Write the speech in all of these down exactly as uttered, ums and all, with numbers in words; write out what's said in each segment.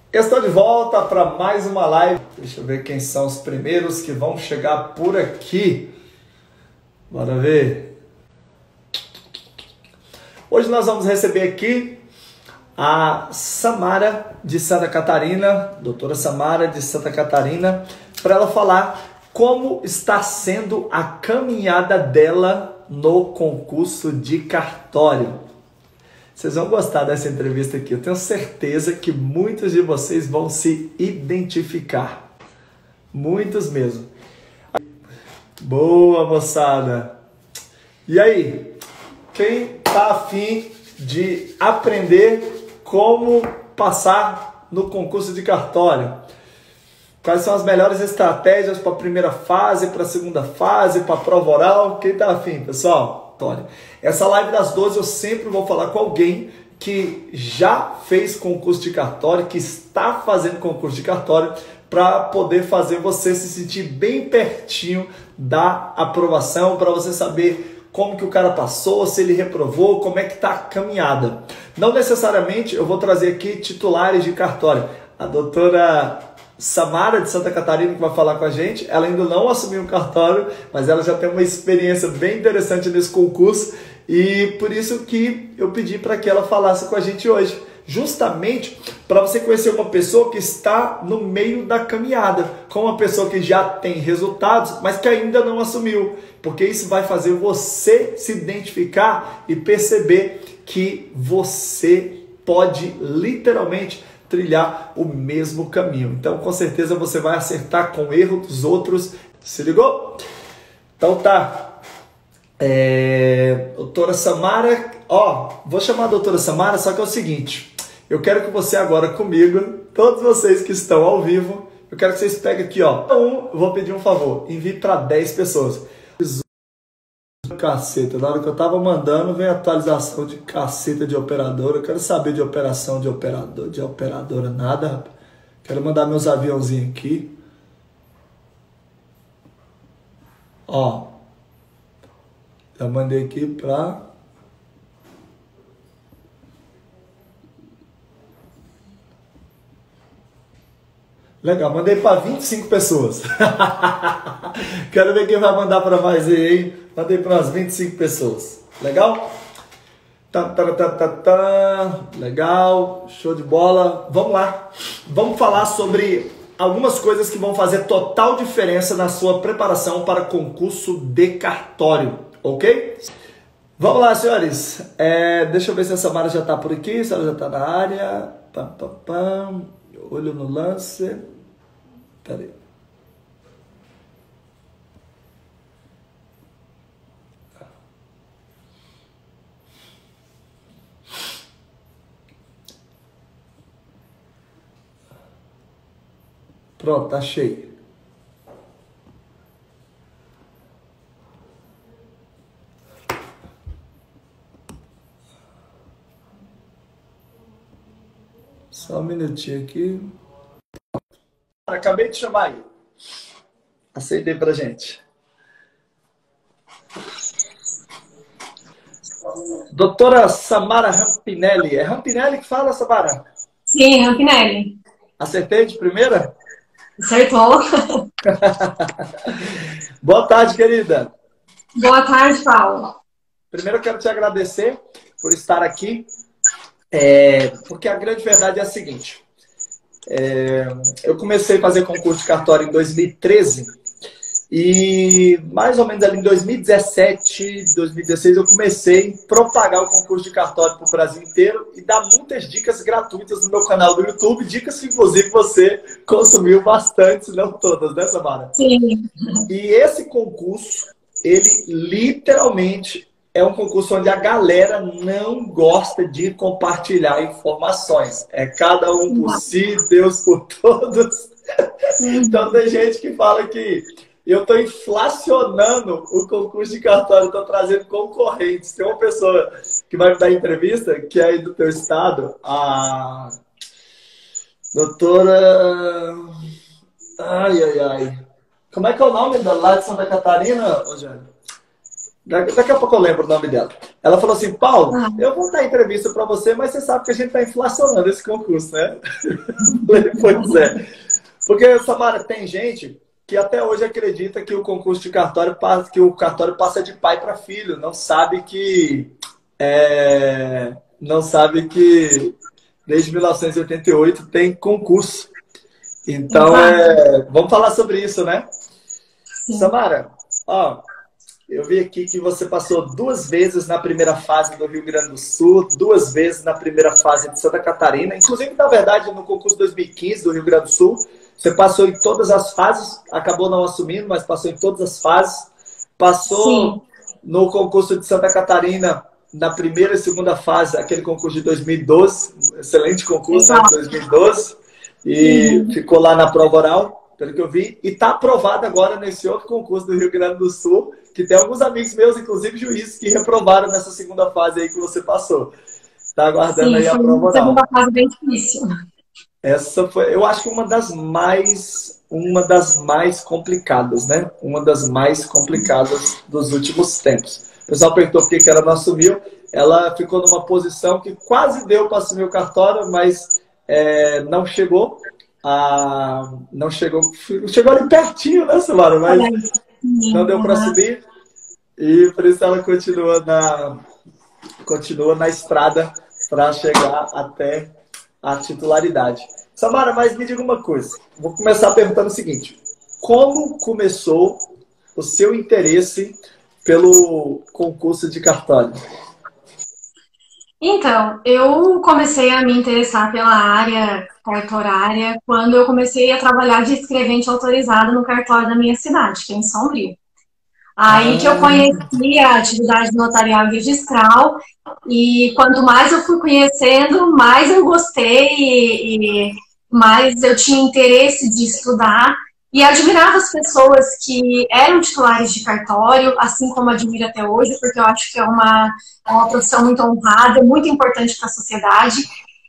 Estou de volta para mais uma live. Deixa eu ver quem são os primeiros que vão chegar por aqui. Bora ver. Hoje nós vamos receber aqui a Samara de Santa Catarina, doutora Samara de Santa Catarina, para ela falar como está sendo a caminhada dela no concurso de cartório. Vocês vão gostar dessa entrevista aqui. Eu tenho certeza que muitos de vocês vão se identificar. Muitos mesmo. Boa, moçada. E aí? Quem tá afim de aprender como passar no concurso de cartório? Quais são as melhores estratégias para a primeira fase, para a segunda fase, para a prova oral? Quem tá afim, pessoal? Essa live das doze eu sempre vou falar com alguém que já fez concurso de cartório, que está fazendo concurso de cartório, para poder fazer você se sentir bem pertinho da aprovação, para você saber como que o cara passou, se ele reprovou, como é que está a caminhada. Não necessariamente eu vou trazer aqui titulares de cartório. A doutora Samara de Santa Catarina, que vai falar com a gente, ela ainda não assumiu o cartório, mas ela já tem uma experiência bem interessante nesse concurso e por isso que eu pedi para que ela falasse com a gente hoje, justamente para você conhecer uma pessoa que está no meio da caminhada, com uma pessoa que já tem resultados, mas que ainda não assumiu, porque isso vai fazer você se identificar e perceber que você pode literalmente trilhar o mesmo caminho. Então, com certeza, você vai acertar com o erro dos outros. Se ligou? Então tá. É... Doutora Samara, ó, vou chamar a doutora Samara, só que é o seguinte, eu quero que você agora comigo, todos vocês que estão ao vivo, eu quero que vocês peguem aqui, ó, um, eu vou pedir um favor, envie para dez pessoas. Caceta, na hora que eu tava mandando, vem atualização de caceta de operadora. Eu quero saber de operação de operador, de operadora, nada, rapaz. Quero mandar meus aviãozinhos aqui. Ó. Já mandei aqui pra... Legal, mandei para vinte e cinco pessoas. Quero ver quem vai mandar para mais aí, hein? Mandei para umas vinte e cinco pessoas. Legal? Tá, tá, tá, tá, tá. Legal, show de bola. Vamos lá. Vamos falar sobre algumas coisas que vão fazer total diferença na sua preparação para concurso de cartório, ok? Vamos lá, senhores. É, deixa eu ver se a Samara já está por aqui, se ela já está na área. Pam, pam, pam. Olho no lance. Pera aí. Pronto, tá cheio. Só um minutinho aqui. Acabei de chamar aí. Aceitei pra gente. Doutora Samara Rampinelli. É Rampinelli que fala, Samara? Sim, Rampinelli. Acertei de primeira? Acertou. Boa tarde, querida. Boa tarde, Paulo. Primeiro eu quero te agradecer por estar aqui, é, porque a grande verdade é a seguinte. É, eu comecei a fazer concurso de cartório em dois mil e treze e mais ou menos ali em dois mil e dezessete, dois mil e dezesseis eu comecei a propagar o concurso de cartório para o Brasil inteiro e dar muitas dicas gratuitas no meu canal do YouTube, dicas que inclusive você consumiu bastante, se não todas, né, Samara? Sim. E esse concurso, ele literalmente é um concurso onde a galera não gosta de compartilhar informações. É cada um por si, Deus por todos. Então tem gente que fala que eu estou inflacionando o concurso de cartório, estou trazendo concorrentes. Tem uma pessoa que vai me dar entrevista, que é aí do teu estado, a doutora... Ai, ai, ai. Como é que é o nome da lá de Santa Catarina, Rogério? Daqui a pouco eu lembro o nome dela. Ela falou assim, Paulo, Ah. eu vou dar entrevista para você, mas você sabe que a gente está inflacionando esse concurso, né? Pois é. Porque, Samara, tem gente que até hoje acredita que o concurso de cartório passa, que o cartório passa de pai para filho, não sabe que é, não sabe que desde mil novecentos e oitenta e oito tem concurso. Então, é, vamos falar sobre isso, né? Sim. Samara, ó, eu vi aqui que você passou duas vezes na primeira fase do Rio Grande do Sul, duas vezes na primeira fase de Santa Catarina, inclusive, na verdade, no concurso dois mil e quinze do Rio Grande do Sul, você passou em todas as fases, acabou não assumindo, mas passou em todas as fases. Passou Sim. no concurso de Santa Catarina, na primeira e segunda fase, aquele concurso de dois mil e doze, excelente concurso, né, de dois mil e doze, e uhum. ficou lá na prova oral, pelo que eu vi, e está aprovado agora nesse outro concurso do Rio Grande do Sul, que tem alguns amigos meus, inclusive juízes, que reprovaram nessa segunda fase aí que você passou. Está aguardando Sim, aí a prova oral. Segunda fase bem difícil. Essa foi, eu acho que uma das mais, uma das mais complicadas, né? Uma das mais complicadas dos últimos tempos. O pessoal perguntou por que ela não assumiu. Ela ficou numa posição que quase deu para assumir o cartório, mas é, não chegou. A, não chegou, chegou ali pertinho, né, Samara? Mas não deu para subir. E por isso ela continua na, continua na estrada para chegar até a titularidade. Samara, mas me diga uma coisa. Vou começar perguntando o seguinte. Como começou o seu interesse pelo concurso de cartório? Então, eu comecei a me interessar pela área cartorária quando eu comecei a trabalhar de escrevente autorizado no cartório da minha cidade, que é em Sombrio. Aí que eu conheci a atividade notarial e registral, e quanto mais eu fui conhecendo, mais eu gostei e, e mais eu tinha interesse de estudar e admirava as pessoas que eram titulares de cartório, assim como admiro até hoje, porque eu acho que é uma, é uma profissão muito honrada, muito importante para a sociedade.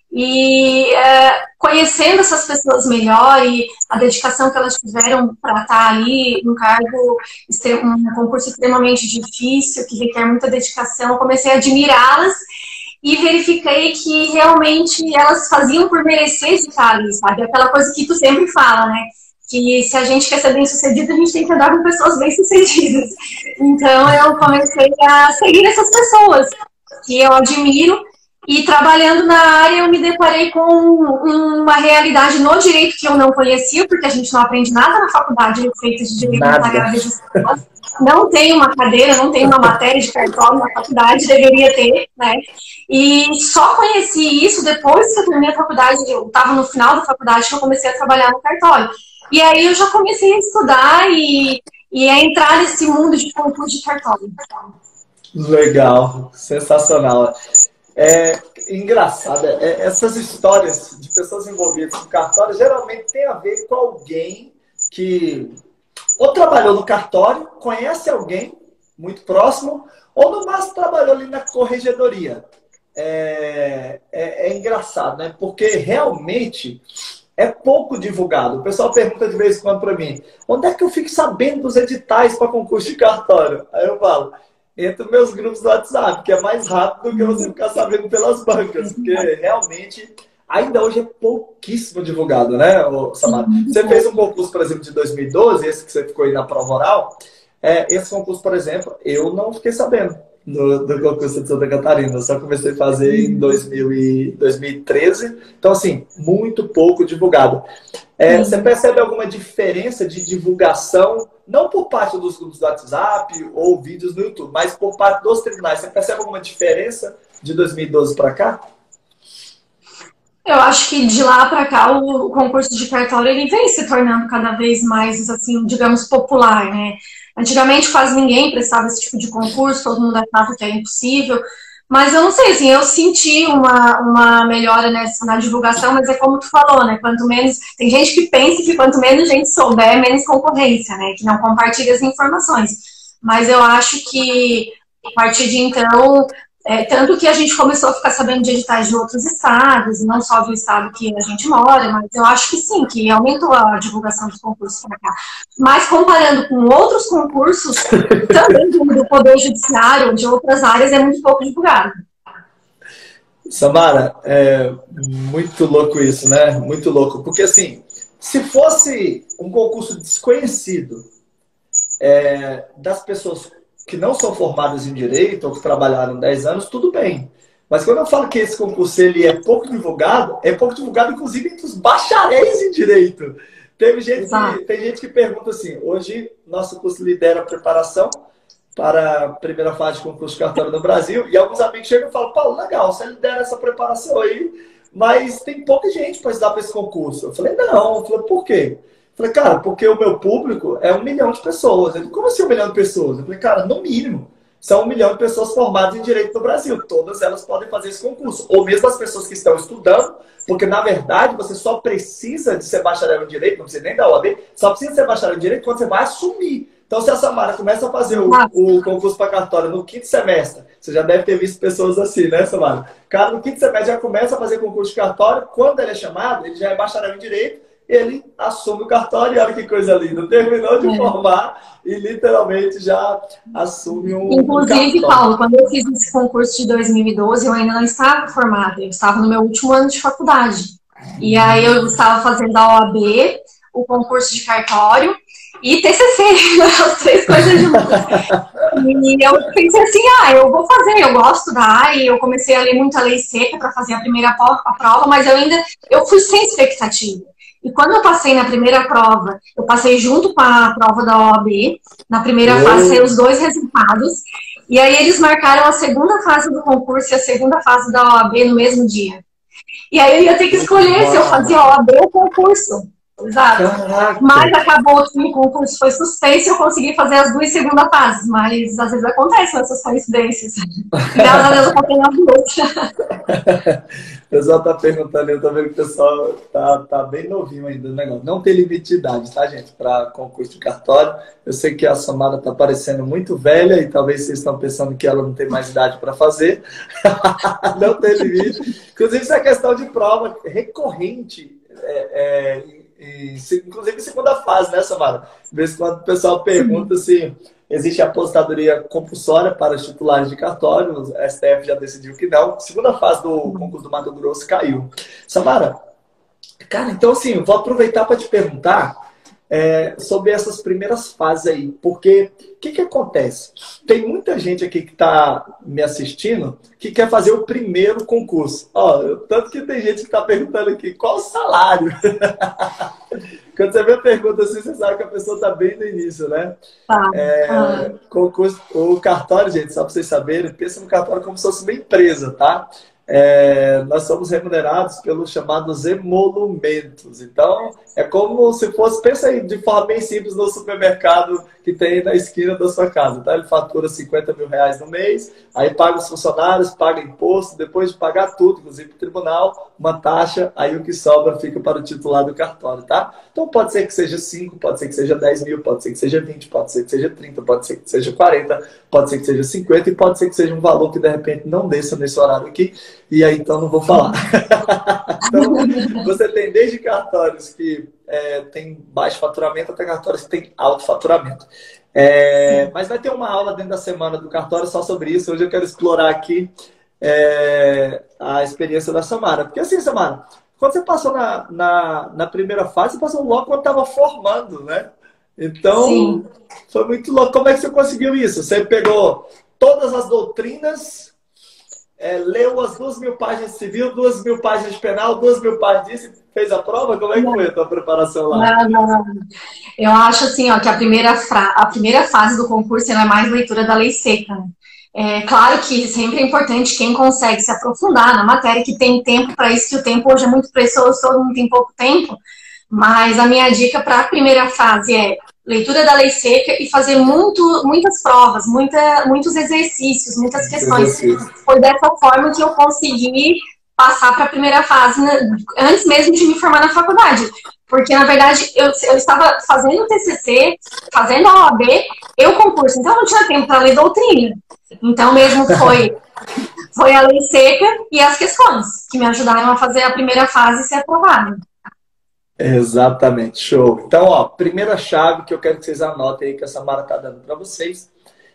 E é, conhecendo essas pessoas melhor e a dedicação que elas tiveram para estar ali num cargo, um concurso extremamente difícil, que requer muita dedicação, eu comecei a admirá-las e verifiquei que realmente elas faziam por merecer estar ali, sabe? Aquela coisa que tu sempre fala, né? Que se a gente quer ser bem-sucedido, a gente tem que andar com pessoas bem-sucedidas. Então eu comecei a seguir essas pessoas que eu admiro. E trabalhando na área, eu me deparei com uma realidade no direito que eu não conhecia, porque a gente não aprende nada na faculdade feita de direito notarial registrado. Não tem uma cadeira, não tem uma matéria de cartório na faculdade, deveria ter, né? E só conheci isso depois que eu terminei a faculdade, eu estava no final da faculdade que eu comecei a trabalhar no cartório. E aí eu já comecei a estudar e, e a entrar nesse mundo de concurso de cartório. Legal, sensacional. É engraçado, é, essas histórias de pessoas envolvidas com cartório geralmente tem a ver com alguém que ou trabalhou no cartório, conhece alguém muito próximo, ou no máximo trabalhou ali na corregedoria. É, é, é engraçado, né? Porque realmente é pouco divulgado. O pessoal pergunta de vez em quando para mim, onde é que eu fico sabendo dos editais para concurso de cartório? Aí eu falo, entre meus grupos do WhatsApp, que é mais rápido do que você ficar sabendo pelas bancas, porque realmente ainda hoje é pouquíssimo divulgado, né, Samara? Você fez um concurso, por exemplo, de dois mil e doze, esse que você ficou aí na prova oral. É, esse concurso, por exemplo, eu não fiquei sabendo do, do concurso de Santa Catarina. Eu só comecei a fazer em dois mil e treze. Então, assim, muito pouco divulgado. É, você percebe alguma diferença de divulgação, não por parte dos grupos do WhatsApp ou vídeos no YouTube, mas por parte dos tribunais? Você percebe alguma diferença de dois mil e doze para cá? Eu acho que de lá para cá o concurso de cartório ele vem se tornando cada vez mais, assim, digamos, popular, né? Antigamente quase ninguém prestava esse tipo de concurso, todo mundo achava que era impossível. Mas eu não sei, assim, eu senti uma, uma melhora nessa, na divulgação, mas é como tu falou, né? Quanto menos. Tem gente que pensa que quanto menos gente souber, menos concorrência, né? Que não compartilha as informações. Mas eu acho que a partir de então É, tanto que a gente começou a ficar sabendo de editais de outros estados, e não só do estado que a gente mora, mas eu acho que sim, que aumentou a divulgação dos concursos para cá. Mas comparando com outros concursos, também do Poder Judiciário, de outras áreas, é muito pouco divulgado. Samara, é muito louco isso, né? Muito louco. Porque, assim, se fosse um concurso desconhecido é, das pessoas que não são formadas em Direito ou que trabalharam dez anos, tudo bem. Mas quando eu falo que esse concurso ele é pouco divulgado, é pouco divulgado, inclusive, entre os bacharéis em Direito. Teve gente que, tem gente que pergunta assim, hoje nosso curso lidera a preparação para a primeira fase de concurso de cartório no Brasil, e alguns amigos chegam e falam, Paulo, legal, você lidera essa preparação aí, mas tem pouca gente para estudar para esse concurso. Eu falei, não. Eu falei, por quê? Eu falei, cara, porque o meu público é um milhão de pessoas. Ele, como assim um milhão de pessoas? Eu falei, cara, no mínimo, são um milhão de pessoas formadas em Direito no Brasil. Todas elas podem fazer esse concurso. Ou mesmo as pessoas que estão estudando, porque, na verdade, você só precisa de ser bacharel em Direito, não precisa nem da O A B, só precisa ser bacharel em Direito quando você vai assumir. Então, se a Samara começa a fazer o, o concurso para cartório no quinto semestre, você já deve ter visto pessoas assim, né, Samara? Cara, no quinto semestre já começa a fazer concurso de cartório, quando ele é chamado, ele já é bacharel em Direito, ele assume o cartório e olha que coisa linda. Terminou de é. formar e literalmente já assume um Inclusive, um Paulo, quando eu fiz esse concurso de dois mil e doze, eu ainda não estava formada, eu estava no meu último ano de faculdade. E aí eu estava fazendo a O A B, o concurso de cartório e T C C, as três coisas juntas. E eu pensei assim, ah, eu vou fazer, eu gosto da área, eu comecei a ler muita lei seca para fazer a primeira prova, mas eu ainda, eu fui sem expectativa. E quando eu passei na primeira prova, eu passei junto com a prova da O A B, na primeira oh. fase saiu os dois resultados, e aí eles marcaram a segunda fase do concurso e a segunda fase da O A B no mesmo dia. E aí eu ia ter que escolher se eu fazia a O A B ou concurso. Exato. Caraca. Mas acabou que o concurso foi suspenso e eu consegui fazer as duas segundas fases. Mas às vezes acontecem essas coincidências. Graças a Deus eu comprei as duas. O pessoal está perguntando, eu tô vendo que o pessoal tá, tá bem novinho ainda no negócio. Não tem limite de idade, tá, gente? Para concurso de cartório. Eu sei que a Samara está parecendo muito velha e talvez vocês estão pensando que ela não tem mais idade para fazer. Não tem limite. Inclusive, isso é questão de prova recorrente. É, é, E, inclusive segunda fase, né, Samara? De vez em quando o pessoal pergunta se existe aposentadoria compulsória para os titulares de cartório. O S T F já decidiu que não. Segunda fase do concurso do Mato Grosso caiu. Samara, cara, então assim, vou aproveitar para te perguntar é, sobre essas primeiras fases aí. Porque o que, que acontece? Tem muita gente aqui que está me assistindo que quer fazer o primeiro concurso. Ó, tanto que tem gente que está perguntando aqui, qual o salário? Quando você vê a pergunta assim, você sabe que a pessoa está bem no início, né? Ah, é, ah. concurso, o cartório, gente, só para vocês saberem, pensa no cartório como se fosse uma empresa, tá? É, nós somos remunerados pelos chamados emolumentos. Então, é como se fosse, pensa aí de forma bem simples no supermercado que tem na esquina da sua casa. Tá? Ele fatura cinquenta mil reais no mês, aí paga os funcionários, paga imposto, depois de pagar tudo, inclusive para o tribunal, uma taxa, aí o que sobra fica para o titular do cartório, tá? Então pode ser que seja cinco, pode ser que seja dez mil, pode ser que seja vinte, pode ser que seja trinta, pode ser que seja quarenta, pode ser que seja cinquenta e pode ser que seja um valor que de repente não desça nesse horário aqui, e aí então não vou falar. Então, você tem desde cartórios que é, tem baixo faturamento até cartórios que tem alto faturamento. É, mas vai ter uma aula dentro da semana do cartório só sobre isso. Hoje eu quero explorar aqui é, a experiência da Samara. Porque assim, Samara, quando você passou na, na, na primeira fase, você passou logo quando estava formando, né? Então, sim, foi muito louco. Como é que você conseguiu isso? Você pegou todas as doutrinas, é, leu as duas mil páginas de civil, duas mil páginas de penal, duas mil páginas disso, fez a prova? Como é que foi a tua preparação lá? Não, não, não. Eu acho assim, ó, que a primeira, fra... a primeira fase do concurso é mais leitura da lei seca, né? É claro que sempre é importante quem consegue se aprofundar na matéria, que tem tempo para isso, que o tempo hoje é muito precioso, todo mundo tem pouco tempo, mas a minha dica para a primeira fase é leitura da lei seca e fazer muito, muitas provas, muita, muitos exercícios, muitas questões. Foi dessa forma que eu consegui passar para a primeira fase, né, antes mesmo de me formar na faculdade. Porque, na verdade, eu, eu estava fazendo o T C C, fazendo a O A B, eu concurso, então não tinha tempo para ler doutrina. Então, mesmo foi, foi a lei seca e as questões que me ajudaram a fazer a primeira fase e ser aprovada. Exatamente, show. Então, ó, primeira chave que eu quero que vocês anotem aí, que a Samara está dando para vocês,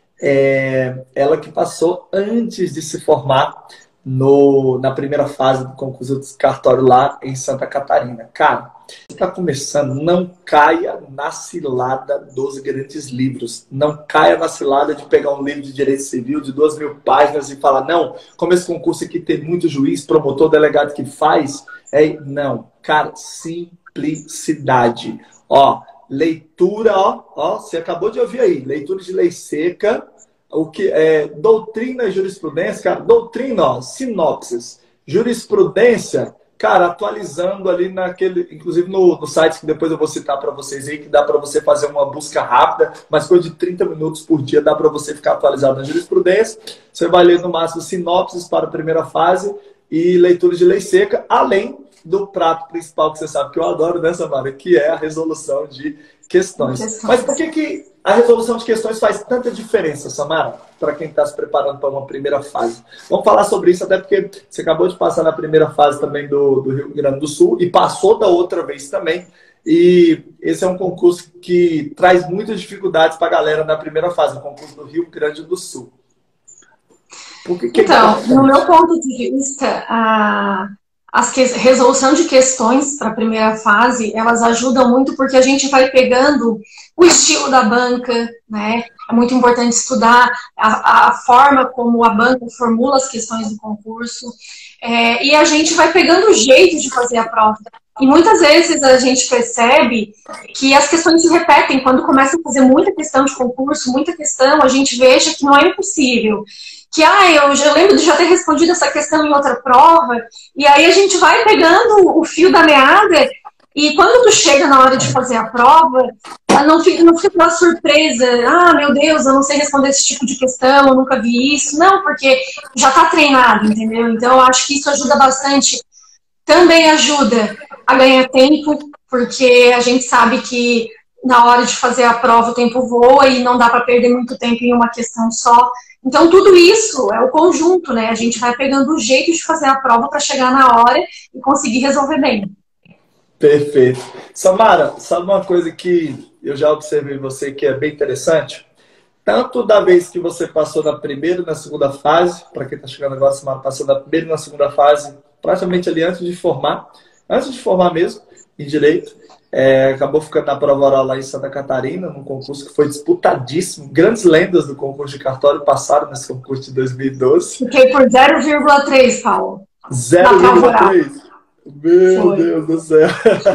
é ela que passou antes de se formar no, na primeira fase do concurso de cartório lá em Santa Catarina. Cara, está começando, não caia na cilada dos grandes livros. Não caia na cilada de pegar um livro de direito civil de duas mil páginas e falar, não, como esse concurso aqui tem muito juiz, promotor, delegado que faz. É, não, cara, simplicidade. Ó, leitura, ó, ó, você acabou de ouvir aí, leitura de lei seca, o que é doutrina e jurisprudência, cara, doutrina, ó, sinopses, jurisprudência, cara, atualizando ali naquele, inclusive no, no site que depois eu vou citar para vocês aí, que dá para você fazer uma busca rápida, mas coisa de trinta minutos por dia dá para você ficar atualizado na jurisprudência. Você vai ler no máximo sinopses para a primeira fase e leitura de lei seca, além do prato principal que você sabe que eu adoro, né, Samara? Que é a resolução de questões. questões. Mas por que, que a resolução de questões faz tanta diferença, Samara, para quem está se preparando para uma primeira fase? Vamos falar sobre isso, até porque você acabou de passar na primeira fase também do, do Rio Grande do Sul e passou da outra vez também. E esse é um concurso que traz muitas dificuldades para a galera na primeira fase, o concurso do Rio Grande do Sul. Que que então, é no meu ponto de vista, a... As que... resolução de questões para a primeira fase, elas ajudam muito porque a gente vai pegando o estilo da banca, né? É muito importante estudar a, a forma como a banca formula as questões do concurso. É, e a gente vai pegando o jeito de fazer a prova. E muitas vezes a gente percebe que as questões se repetem. Quando começa a fazer muita questão de concurso, muita questão, a gente veja que não é impossível. Que, ah, eu já lembro de já ter respondido essa questão em outra prova, e aí a gente vai pegando o fio da meada, e quando tu chega na hora de fazer a prova, não fica, não fica uma surpresa, ah, meu Deus, eu não sei responder esse tipo de questão, eu nunca vi isso, não, porque já tá treinado, entendeu? Então eu acho que isso ajuda bastante, também ajuda a ganhar tempo, porque a gente sabe que na hora de fazer a prova o tempo voa e não dá para perder muito tempo em uma questão só. Então, tudo isso é o conjunto, né? A gente vai pegando o jeito de fazer a prova para chegar na hora e conseguir resolver bem. Perfeito. Samara, sabe uma coisa que eu já observei em você que é bem interessante? Tanto da vez que você passou na primeira e na segunda fase, para quem está chegando agora, Samara passou na primeira e na segunda fase, praticamente ali antes de formar, antes de formar mesmo, em Direito. É, acabou ficando na prova oral lá em Santa Catarina, num concurso que foi disputadíssimo. Grandes lendas do concurso de cartório passaram nesse concurso de dois mil e doze. Fiquei por zero vírgula três, Paulo. zero vírgula três? Meu foi. Deus do céu.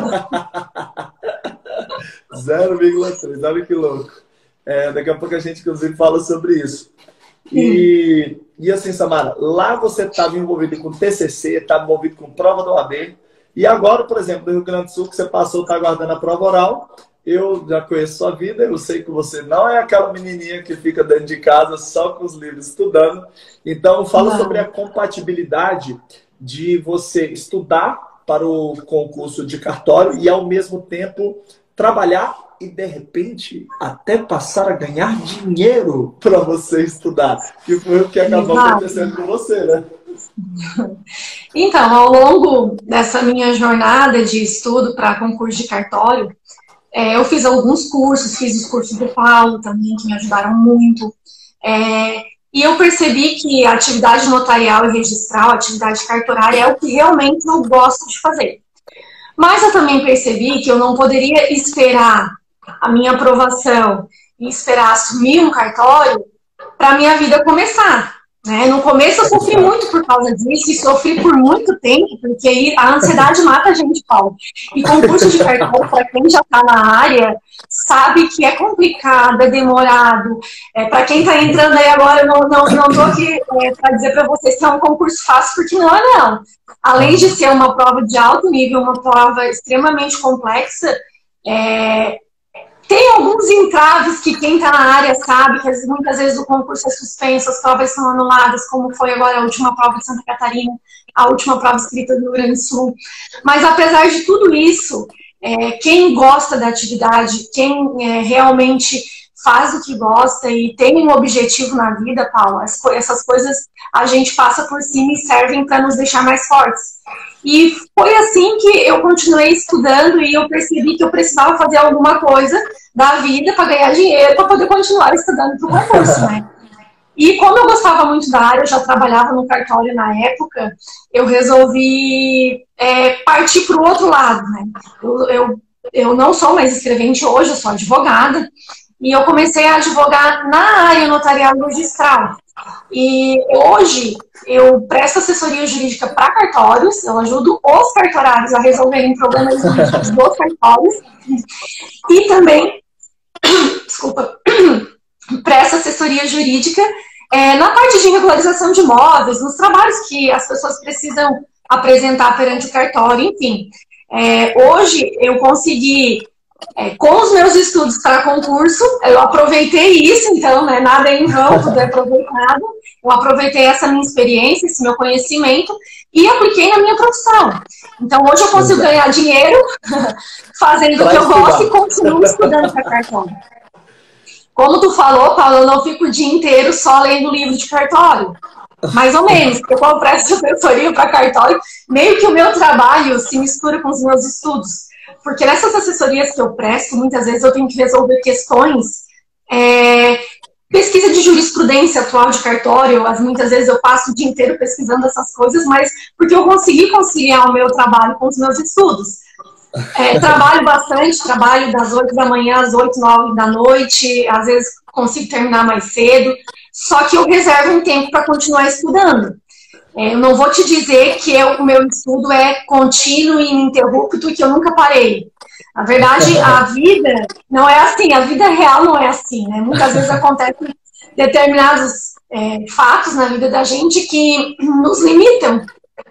zero vírgula três, olha que louco. É, daqui a pouco a gente, inclusive, fala sobre isso. E, e assim, Samara, lá você estava envolvido com T C C, estava envolvido com prova da O A B. E agora, por exemplo, no Rio Grande do Sul, que você passou, está aguardando a prova oral, eu já conheço sua vida, eu sei que você não é aquela menininha que fica dentro de casa só com os livros estudando. Então, fala não. sobre a compatibilidade de você estudar para o concurso de cartório e, ao mesmo tempo, trabalhar e, de repente, até passar a ganhar dinheiro para você estudar. Que foi o que acabou Exato. acontecendo com você, né? Então, ao longo dessa minha jornada de estudo para concurso de cartório, é, eu fiz alguns cursos, fiz os cursos do Paulo também, que me ajudaram muito. É, e eu percebi que a atividade notarial e registral, a atividade cartorária, é o que realmente eu gosto de fazer. Mas eu também percebi que eu não poderia esperar a minha aprovação e esperar assumir um cartório para a minha vida começar. Né? No começo eu sofri muito por causa disso e sofri por muito tempo, porque a ansiedade mata a gente, Paulo. E concurso de cartório, para quem já está na área, sabe que é complicado, é demorado. É, para quem está entrando aí agora, eu não estou não, não aqui é, para dizer para vocês que é um concurso fácil, porque não é não. Além de ser uma prova de alto nível, uma prova extremamente complexa, é, tem alguns entraves que quem está na área sabe, que muitas vezes o concurso é suspenso, as provas são anuladas, como foi agora a última prova de Santa Catarina, a última prova escrita do Rio Grande do Sul. Mas apesar de tudo isso, é, quem gosta da atividade, quem é, realmente faz o que gosta e tem um objetivo na vida, Paulo, as, essas coisas a gente passa por cima e servem para nos deixar mais fortes. E foi assim que eu continuei estudando e eu percebi que eu precisava fazer alguma coisa da vida para ganhar dinheiro, para poder continuar estudando para o concurso, né? E como eu gostava muito da área, eu já trabalhava no cartório na época, eu resolvi é, partir para o outro lado, né? Eu, eu, eu não sou mais escrevente hoje, eu sou advogada, e eu comecei a advogar na área notarial registral. E hoje eu presto assessoria jurídica para cartórios, eu ajudo os cartorários a resolverem problemas jurídicos dos cartórios, e também, desculpa, presto assessoria jurídica é, na parte de regularização de imóveis, nos trabalhos que as pessoas precisam apresentar perante o cartório, enfim. É, hoje eu consegui, é, com os meus estudos para concurso, eu aproveitei isso, então, né, nada é em vão, tudo é aproveitado. Eu aproveitei essa minha experiência, esse meu conhecimento e apliquei na minha profissão. Então, hoje eu consigo ganhar dinheiro fazendo o que eu gosto e continuo estudando para cartório. Como tu falou, Paulo, eu não fico o dia inteiro só lendo livro de cartório. Mais ou menos, porque eu presto assessoria para cartório, meio que o meu trabalho se mistura com os meus estudos. Porque nessas assessorias que eu presto, muitas vezes eu tenho que resolver questões, é, pesquisa de jurisprudência atual de cartório, as, muitas vezes eu passo o dia inteiro pesquisando essas coisas, mas porque eu consegui conciliar o meu trabalho com os meus estudos. É, trabalho bastante, trabalho das oito da manhã às oito, nove da noite, às vezes consigo terminar mais cedo, só que eu reservo um tempo para continuar estudando. É, eu não vou te dizer que eu, o meu estudo é contínuo e ininterrupto e que eu nunca parei. Na verdade, a vida não é assim, a vida real não é assim, né? Muitas vezes acontecem determinados é, fatos na vida da gente que nos limitam.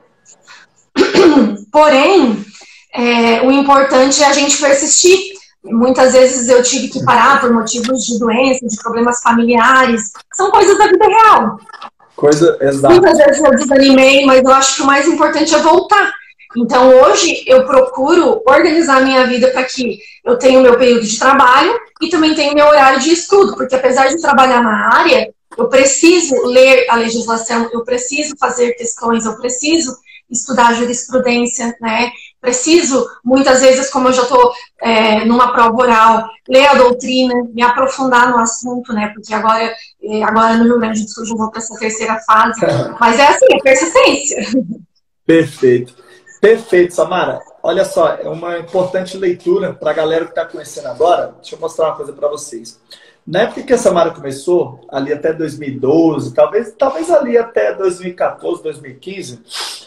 Porém, é, o importante é a gente persistir. Muitas vezes eu tive que parar por motivos de doença, de problemas familiares. São coisas da vida real. Coisa exata. Muitas vezes eu desanimei, mas eu acho que o mais importante é voltar. Então, hoje, eu procuro organizar a minha vida para que eu tenha o meu período de trabalho e também tenha o meu horário de estudo, porque apesar de trabalhar na área, eu preciso ler a legislação, eu preciso fazer questões, eu preciso estudar jurisprudência, né? Preciso, muitas vezes, como eu já estou é, numa prova oral, ler a doutrina, me aprofundar no assunto, né? Porque agora, agora no Rio Grande do Sul eu vou para essa terceira fase. Mas é assim, é persistência. Perfeito. Perfeito, Samara. Olha só, é uma importante leitura para a galera que está conhecendo agora. Deixa eu mostrar uma coisa para vocês. Na época que a Samara começou, ali até dois mil e doze, talvez, talvez ali até dois mil e quatorze, dois mil e quinze,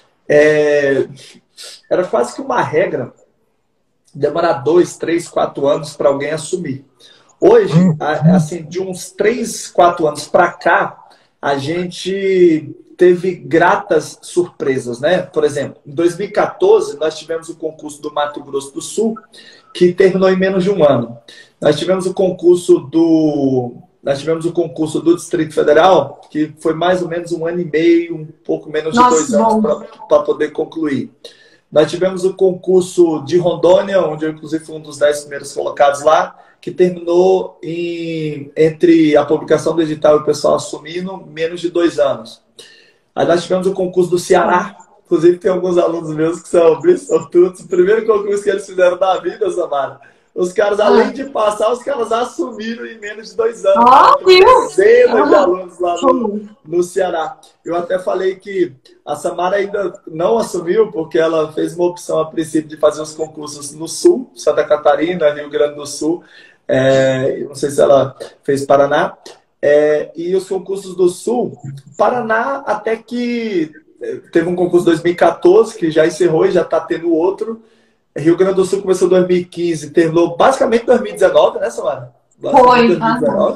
é... era quase que uma regra demorar dois, três, quatro anos para alguém assumir. Hoje, assim, de uns três, quatro anos para cá, a gente teve gratas surpresas, né? Por exemplo, em dois mil e quatorze, nós tivemos o concurso do Mato Grosso do Sul, que terminou em menos de um ano. Nós tivemos o concurso do... Nós tivemos o concurso do Distrito Federal, que foi mais ou menos um ano e meio, um pouco menos de Nossa, dois anos para poder concluir. Nós tivemos o concurso de Rondônia, onde eu, inclusive, fui um dos dez primeiros colocados lá, que terminou em, entre a publicação do edital e o pessoal assumindo, menos de dois anos. Aí nós tivemos o concurso do Ceará, inclusive tem alguns alunos meus que são sortudos. O primeiro concurso que eles fizeram na vida, Samara, os caras, além de passar, os caras assumiram em menos de dois anos. Oh, dezenas de alunos lá no, no Ceará. Eu até falei que a Samara ainda não assumiu, porque ela fez uma opção a princípio de fazer os concursos no Sul, Santa Catarina, Rio Grande do Sul. É, não sei se ela fez Paraná. É, e os concursos do Sul, Paraná até que teve um concurso em dois mil e quatorze, que já encerrou e já está tendo outro. Rio Grande do Sul começou em dois mil e quinze, terminou basicamente em dois mil e dezenove, né, Samara? Foi. dois mil e dezenove.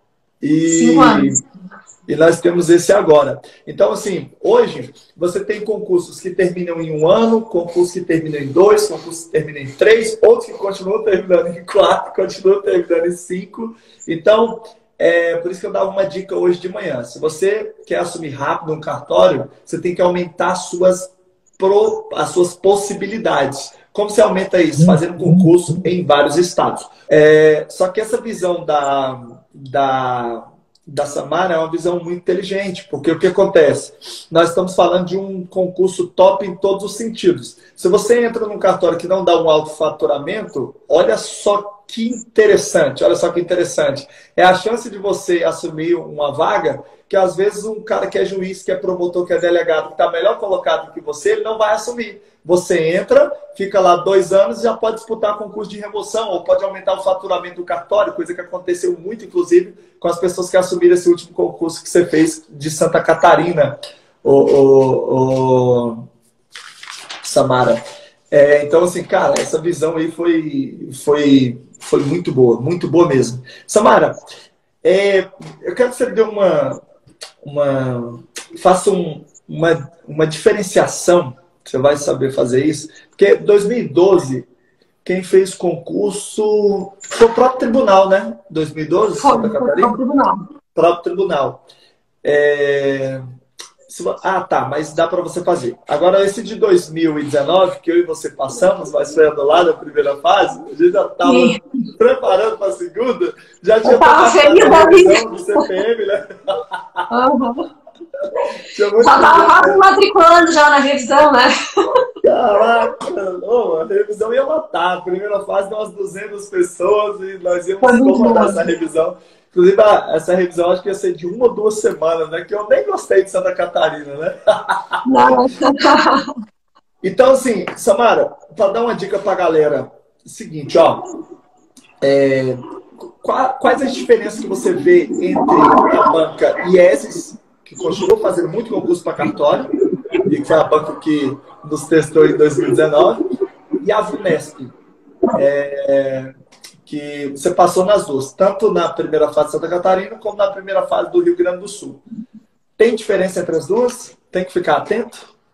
E, e nós temos esse agora. Então, assim, hoje você tem concursos que terminam em um ano, concursos que terminam em dois, concursos que terminam em três, outros que continuam terminando em quatro, continuam terminando em cinco. Então, é por isso que eu dava uma dica hoje de manhã. Se você quer assumir rápido um cartório, você tem que aumentar as suas, pro, as suas possibilidades. Como você aumenta isso? Fazendo concurso em vários estados. É, só que essa visão da, da, da Samara é uma visão muito inteligente, porque o que acontece? Nós estamos falando de um concurso top em todos os sentidos. Se você entra num cartório que não dá um alto faturamento, olha só que interessante, olha só que interessante. É a chance de você assumir uma vaga que às vezes um cara que é juiz, que é promotor, que é delegado, que está melhor colocado que você, ele não vai assumir. Você entra, fica lá dois anos e já pode disputar concurso de remoção ou pode aumentar o faturamento do cartório, coisa que aconteceu muito, inclusive, com as pessoas que assumiram esse último concurso que você fez de Santa Catarina, o, o, o... Samara. É, então, assim, cara, essa visão aí foi, foi, foi muito boa, muito boa mesmo. Samara, é, eu quero que você dê uma, uma faça um, uma, uma diferenciação, você vai saber fazer isso, porque dois mil e doze, quem fez concurso foi o próprio tribunal, né? dois mil e doze, Foi, Santa foi o Catarina? próprio tribunal. Próprio tribunal. É... Ah, tá, mas dá para você fazer. Agora, esse de dois mil e dezenove, que eu e você passamos, mas foi lá na primeira fase, a gente já estava preparando para a segunda, já tinha passado a revisão do C P M, né? Uhum. Tinha muito já estava quase matriculando já na revisão, né? Caraca, oh, a revisão ia matar. A primeira fase deu umas duzentas pessoas e nós íamos comandar essa revisão. Inclusive, essa revisão acho que ia ser de uma ou duas semanas, né? Que eu nem gostei de Santa Catarina, né? Não. Então, assim, Samara, para dar uma dica para a galera, seguinte, ó. É, quais as diferenças que você vê entre a banca IESES, que continuou fazendo muito concurso para cartório, e que foi a banca que nos testou em dois mil e dezenove, e a VUNESP, é, que você passou nas duas, tanto na primeira fase de Santa Catarina, como na primeira fase do Rio Grande do Sul. Tem diferença entre as duas? Tem que ficar atento?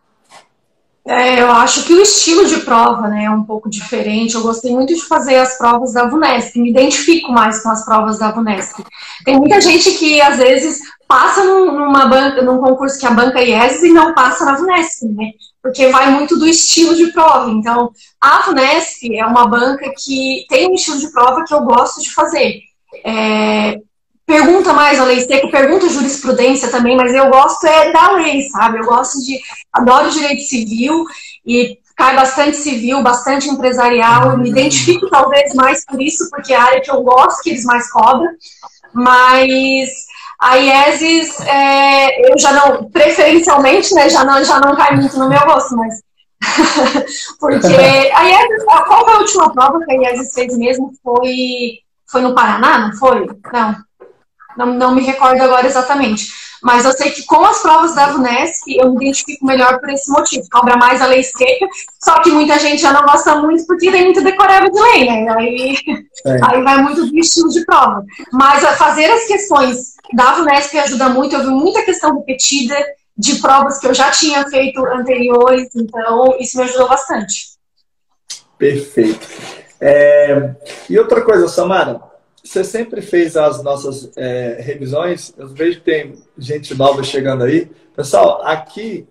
É, eu acho que o estilo de prova, né, é um pouco diferente. Eu gostei muito de fazer as provas da VUNESP, me identifico mais com as provas da VUNESP. Tem muita gente que, às vezes, passa numa banca, num concurso que é a banca IESES e não passa na VUNESP, né? Porque vai muito do estilo de prova. Então, a VUNESP é uma banca que tem um estilo de prova que eu gosto de fazer. É, pergunta mais a lei seca, pergunta jurisprudência também, mas eu gosto é da lei, sabe? Eu gosto de... Adoro direito civil e cai bastante civil, bastante empresarial. Eu me identifico talvez mais por isso, porque é a área que eu gosto, que eles mais cobram. Mas... A IESES, é, eu já não, preferencialmente, né, já não, já não cai muito no meu gosto, mas... Porque a IESES, qual foi a última prova que a IESES fez mesmo? Foi, foi no Paraná, não foi? Não, não, não me recordo agora exatamente. Mas eu sei que com as provas da VUNESP, eu me identifico melhor por esse motivo. Cobra mais a lei seca, só que muita gente já não gosta muito porque tem muito decoreba de lei, né? Aí, é. aí vai muito do estilo de prova. Mas a fazer as questões da VUNESP ajuda muito. Eu vi muita questão repetida de provas que eu já tinha feito anteriores, então isso me ajudou bastante. Perfeito. É... E outra coisa, Samara, você sempre fez as nossas é, revisões. Eu vejo que tem gente nova chegando aí. Pessoal, aqui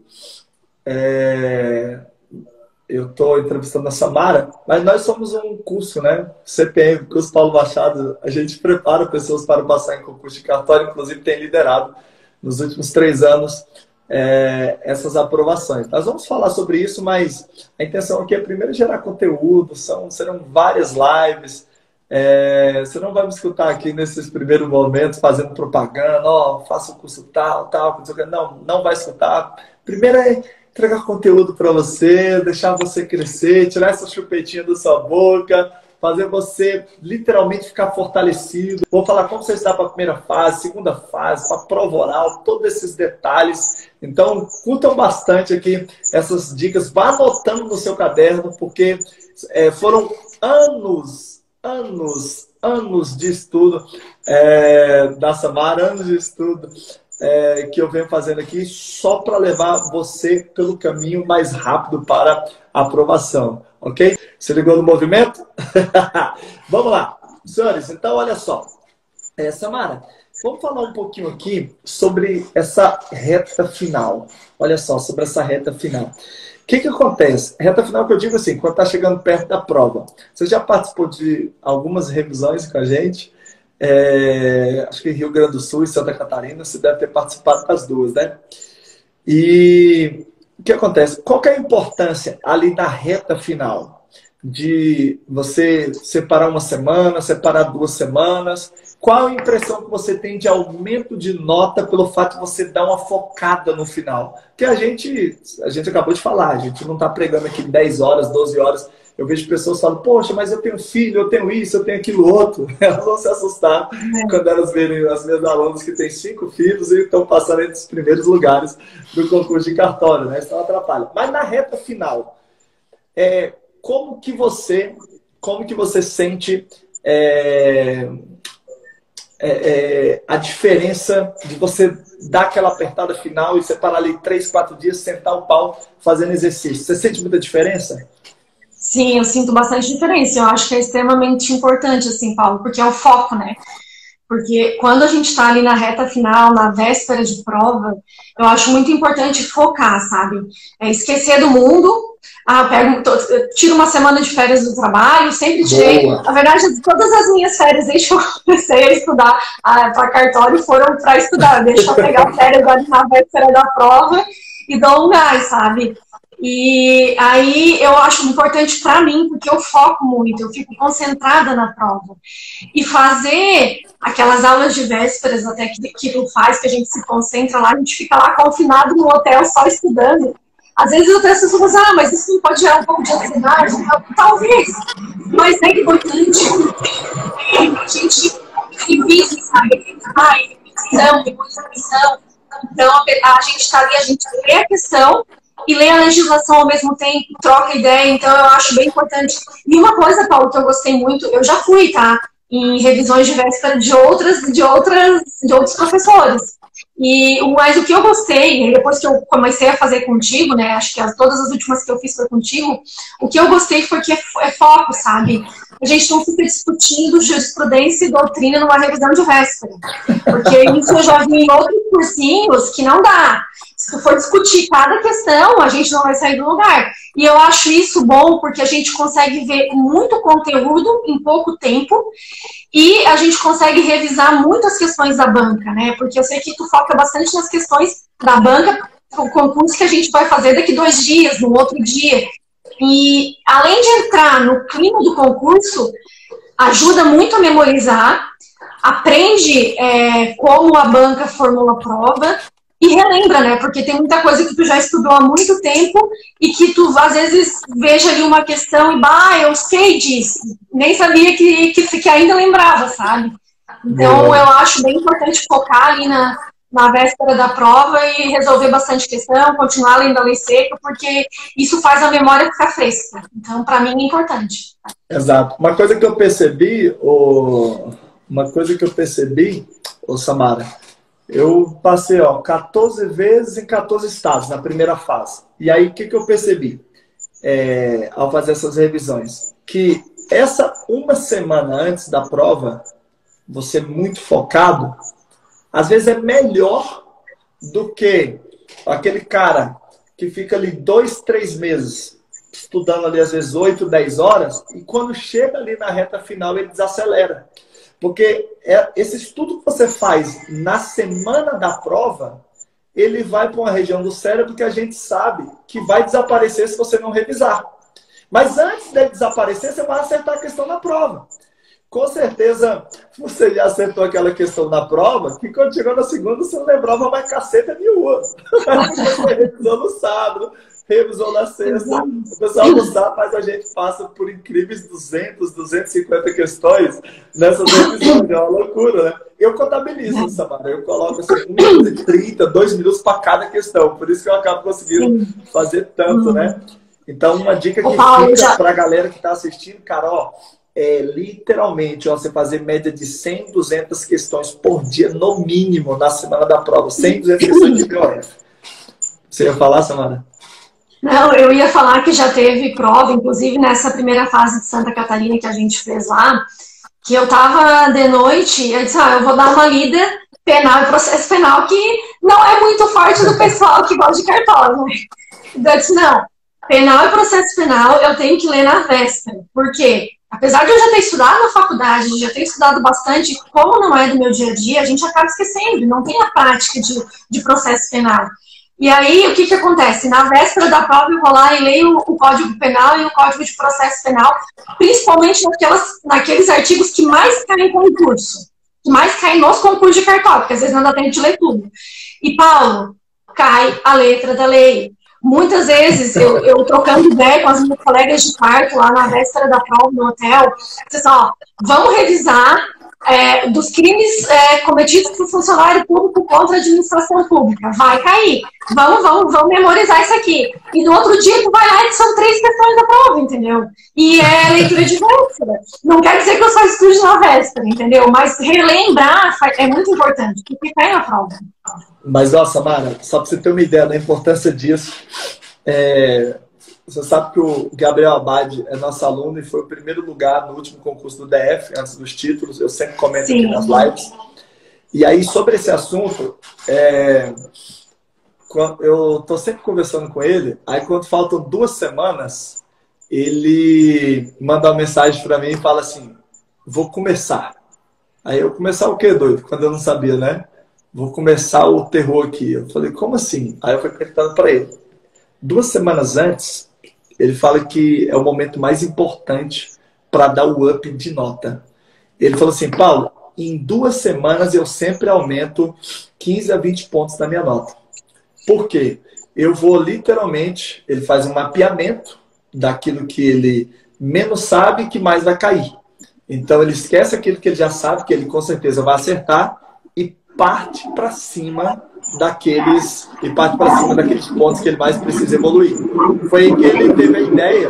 é, eu estou entrevistando a Samara, mas nós somos um curso, né? C P M, curso Paulo Machado. A gente prepara pessoas para passar em concurso de cartório, inclusive tem liderado nos últimos três anos é, essas aprovações. Nós vamos falar sobre isso, mas a intenção aqui é primeiro gerar conteúdo, são, serão várias lives. É, você não vai me escutar aqui nesses primeiros momentos fazendo propaganda, ó, oh, faça o curso tal, tal, não, não vai escutar. Primeiro é entregar conteúdo para você, deixar você crescer, tirar essa chupetinha da sua boca, fazer você literalmente ficar fortalecido. Vou falar como você está para a primeira fase, segunda fase, para a prova oral, todos esses detalhes. Então, curtam bastante aqui essas dicas, vá anotando no seu caderno, porque é, foram anos anos, anos de estudo é, da Samara, anos de estudo é, que eu venho fazendo aqui só para levar você pelo caminho mais rápido para a aprovação, ok? Se ligou no movimento? Vamos lá, senhores, então olha só. É, Samara, vamos falar um pouquinho aqui sobre essa reta final. Olha só, sobre essa reta final. O que que acontece? Reta final que eu digo assim, quando está chegando perto da prova. Você já participou de algumas revisões com a gente? É, acho que em Rio Grande do Sul e Santa Catarina, você deve ter participado das duas, né? E o que acontece? Qual que é a importância ali na reta final? De você separar uma semana, separar duas semanas? Qual a impressão que você tem de aumento de nota pelo fato de você dar uma focada no final? Porque a gente, a gente acabou de falar, a gente não está pregando aqui dez horas, doze horas. Eu vejo pessoas falando, poxa, mas eu tenho filho, eu tenho isso, eu tenho aquilo outro. Elas vão se assustar é. quando elas verem as minhas alunas que têm cinco filhos e estão passando entre os primeiros lugares do concurso de cartório, né? Isso não atrapalha. Mas na reta final, é, como que você, como que você sente é, é, é, a diferença de você dar aquela apertada final e separar ali três, quatro dias, sentar o pau fazendo exercício? Você sente muita diferença? Sim, eu sinto bastante diferença. Eu acho que é extremamente importante, assim, Paulo, porque é o foco, né? Porque quando a gente está ali na reta final, na véspera de prova, eu acho muito importante focar, sabe? É esquecer do mundo. Ah, pego, tiro uma semana de férias do trabalho, sempre tirei. Boa. Na verdade, todas as minhas férias, desde que eu comecei a estudar para cartório, foram para estudar. Deixa eu pegar férias ali na véspera da prova e dou um gás, sabe? E aí eu acho importante para mim, porque eu foco muito, eu fico concentrada na prova. E fazer aquelas aulas de vésperas até que, que tu faz, que a gente se concentra lá, a gente fica lá confinado no hotel só estudando. Às vezes eu penso assim, ah, mas isso não pode gerar um pouco de ansiedade? Talvez, mas é importante que a gente revise, sabe? Ai, repetição, depois repetição. Então a gente está ali, a gente lê a questão e lê a legislação ao mesmo tempo, troca ideia, então eu acho bem importante. E uma coisa, Paulo, que eu gostei muito, eu já fui, tá? Em revisões de véspera de outras, de outras, de outros professores. E, mas o que eu gostei, depois que eu comecei a fazer contigo, né, acho que as, todas as últimas que eu fiz foi contigo, o que eu gostei foi que é, é foco, sabe? A gente não fica discutindo jurisprudência e doutrina numa revisão de véspera. Porque isso eu já vi em outros cursinhos que não dá. Se tu for discutir cada questão, a gente não vai sair do lugar. E eu acho isso bom porque a gente consegue ver muito conteúdo em pouco tempo e a gente consegue revisar muitas questões da banca, né? Porque eu sei que tu foca bastante nas questões da banca, o concurso que a gente vai fazer daqui dois dias, no outro dia. E além de entrar no clima do concurso, ajuda muito a memorizar, aprende é, como a banca formula a prova, e relembra, né? Porque tem muita coisa que tu já estudou há muito tempo e que tu, às vezes, veja ali uma questão e, bah, eu sei disso. Nem sabia que, que, que ainda lembrava, sabe? Então, eu acho bem importante focar ali na, na véspera da prova e resolver bastante questão, continuar lendo a lei seca, porque isso faz a memória ficar fresca. Então, para mim, é importante. Exato. Uma coisa que eu percebi, oh, uma coisa que eu percebi, ô Samara, eu passei, ó, quatorze vezes em quatorze estados na primeira fase. E aí, o que, que eu percebi é, ao fazer essas revisões? Que essa uma semana antes da prova, você muito focado, às vezes é melhor do que aquele cara que fica ali dois, três meses estudando ali, às vezes, oito, dez horas, e quando chega ali na reta final, ele desacelera. Porque esse estudo que você faz na semana da prova, ele vai para uma região do cérebro que a gente sabe que vai desaparecer se você não revisar. Mas antes dele desaparecer, você vai acertar a questão na prova. Com certeza, você já acertou aquela questão na prova, que quando chegou na segunda, você não lembrava mais caceta nenhuma. Você revisou no sábado, revisou na sexta. O pessoal não sabe, mas a gente passa por incríveis duzentas, duzentas e cinquenta questões nessas revisões. É uma loucura, né? Eu contabilizo, Samara. Eu coloco assim, um minuto e trinta, dois minutos para cada questão. Por isso que eu acabo conseguindo fazer tanto, né? Então, uma dica que fica para a galera que está assistindo, cara, ó, é literalmente ó, você fazer média de cem, duzentas questões por dia, no mínimo, na semana da prova. cem, duzentas questões de B O F. Você ia falar, Samara? Não, eu ia falar que já teve prova, inclusive nessa primeira fase de Santa Catarina que a gente fez lá, que eu tava de noite, eu disse, ah, eu vou dar uma lida penal e processo penal, que não é muito forte do pessoal que gosta de cartório, né? Então, eu disse, não, penal e processo penal eu tenho que ler na véspera, porque apesar de eu já ter estudado na faculdade, já ter estudado bastante, como não é do meu dia a dia, a gente acaba esquecendo, não tem a prática de, de processo penal. E aí, o que que acontece? Na véspera da prova, eu vou lá e leio o Código Penal e o Código de Processo Penal, principalmente naquelas, naqueles artigos que mais caem em concurso, que mais caem nos concursos de cartório, porque às vezes não dá tempo de ler tudo. E, Paulo, cai a letra da lei. Muitas vezes, eu, eu trocando ideia com as minhas colegas de quarto, lá na véspera da prova no hotel, vocês, ó, vamos revisar é, dos crimes é, cometidos por funcionário público contra a administração pública. Vai cair. Vamos, vamos, vamos memorizar isso aqui. E no outro dia, tu vai lá e são três questões da prova, entendeu? E é leitura de véspera. Não quer dizer que eu só estude na véspera, entendeu? Mas relembrar é muito importante, porque cai na prova. Mas, ó, Samara, só para você ter uma ideia da importância disso, é, você sabe que o Gabriel Abad é nosso aluno e foi o primeiro lugar no último concurso do D F, antes dos títulos, eu sempre comento Sim. aqui nas lives. E aí, sobre esse assunto, é, eu estou sempre conversando com ele, aí quando faltam duas semanas, ele manda uma mensagem para mim e fala assim, vou começar. Aí eu, começar o quê, doido? Quando eu não sabia, né? Vou começar o terror aqui. Eu falei, como assim? Aí eu fui perguntando para ele. Duas semanas antes, ele fala que é o momento mais importante para dar o up de nota. Ele falou assim, Paulo, em duas semanas eu sempre aumento quinze a vinte pontos na minha nota. Por quê? Eu vou literalmente, ele faz um mapeamento daquilo que ele menos sabe que mais vai cair. Então ele esquece aquilo que ele já sabe, que ele com certeza vai acertar, parte para cima daqueles e parte para cima daqueles pontos que ele mais precisa evoluir. Foi aí que ele teve a ideia,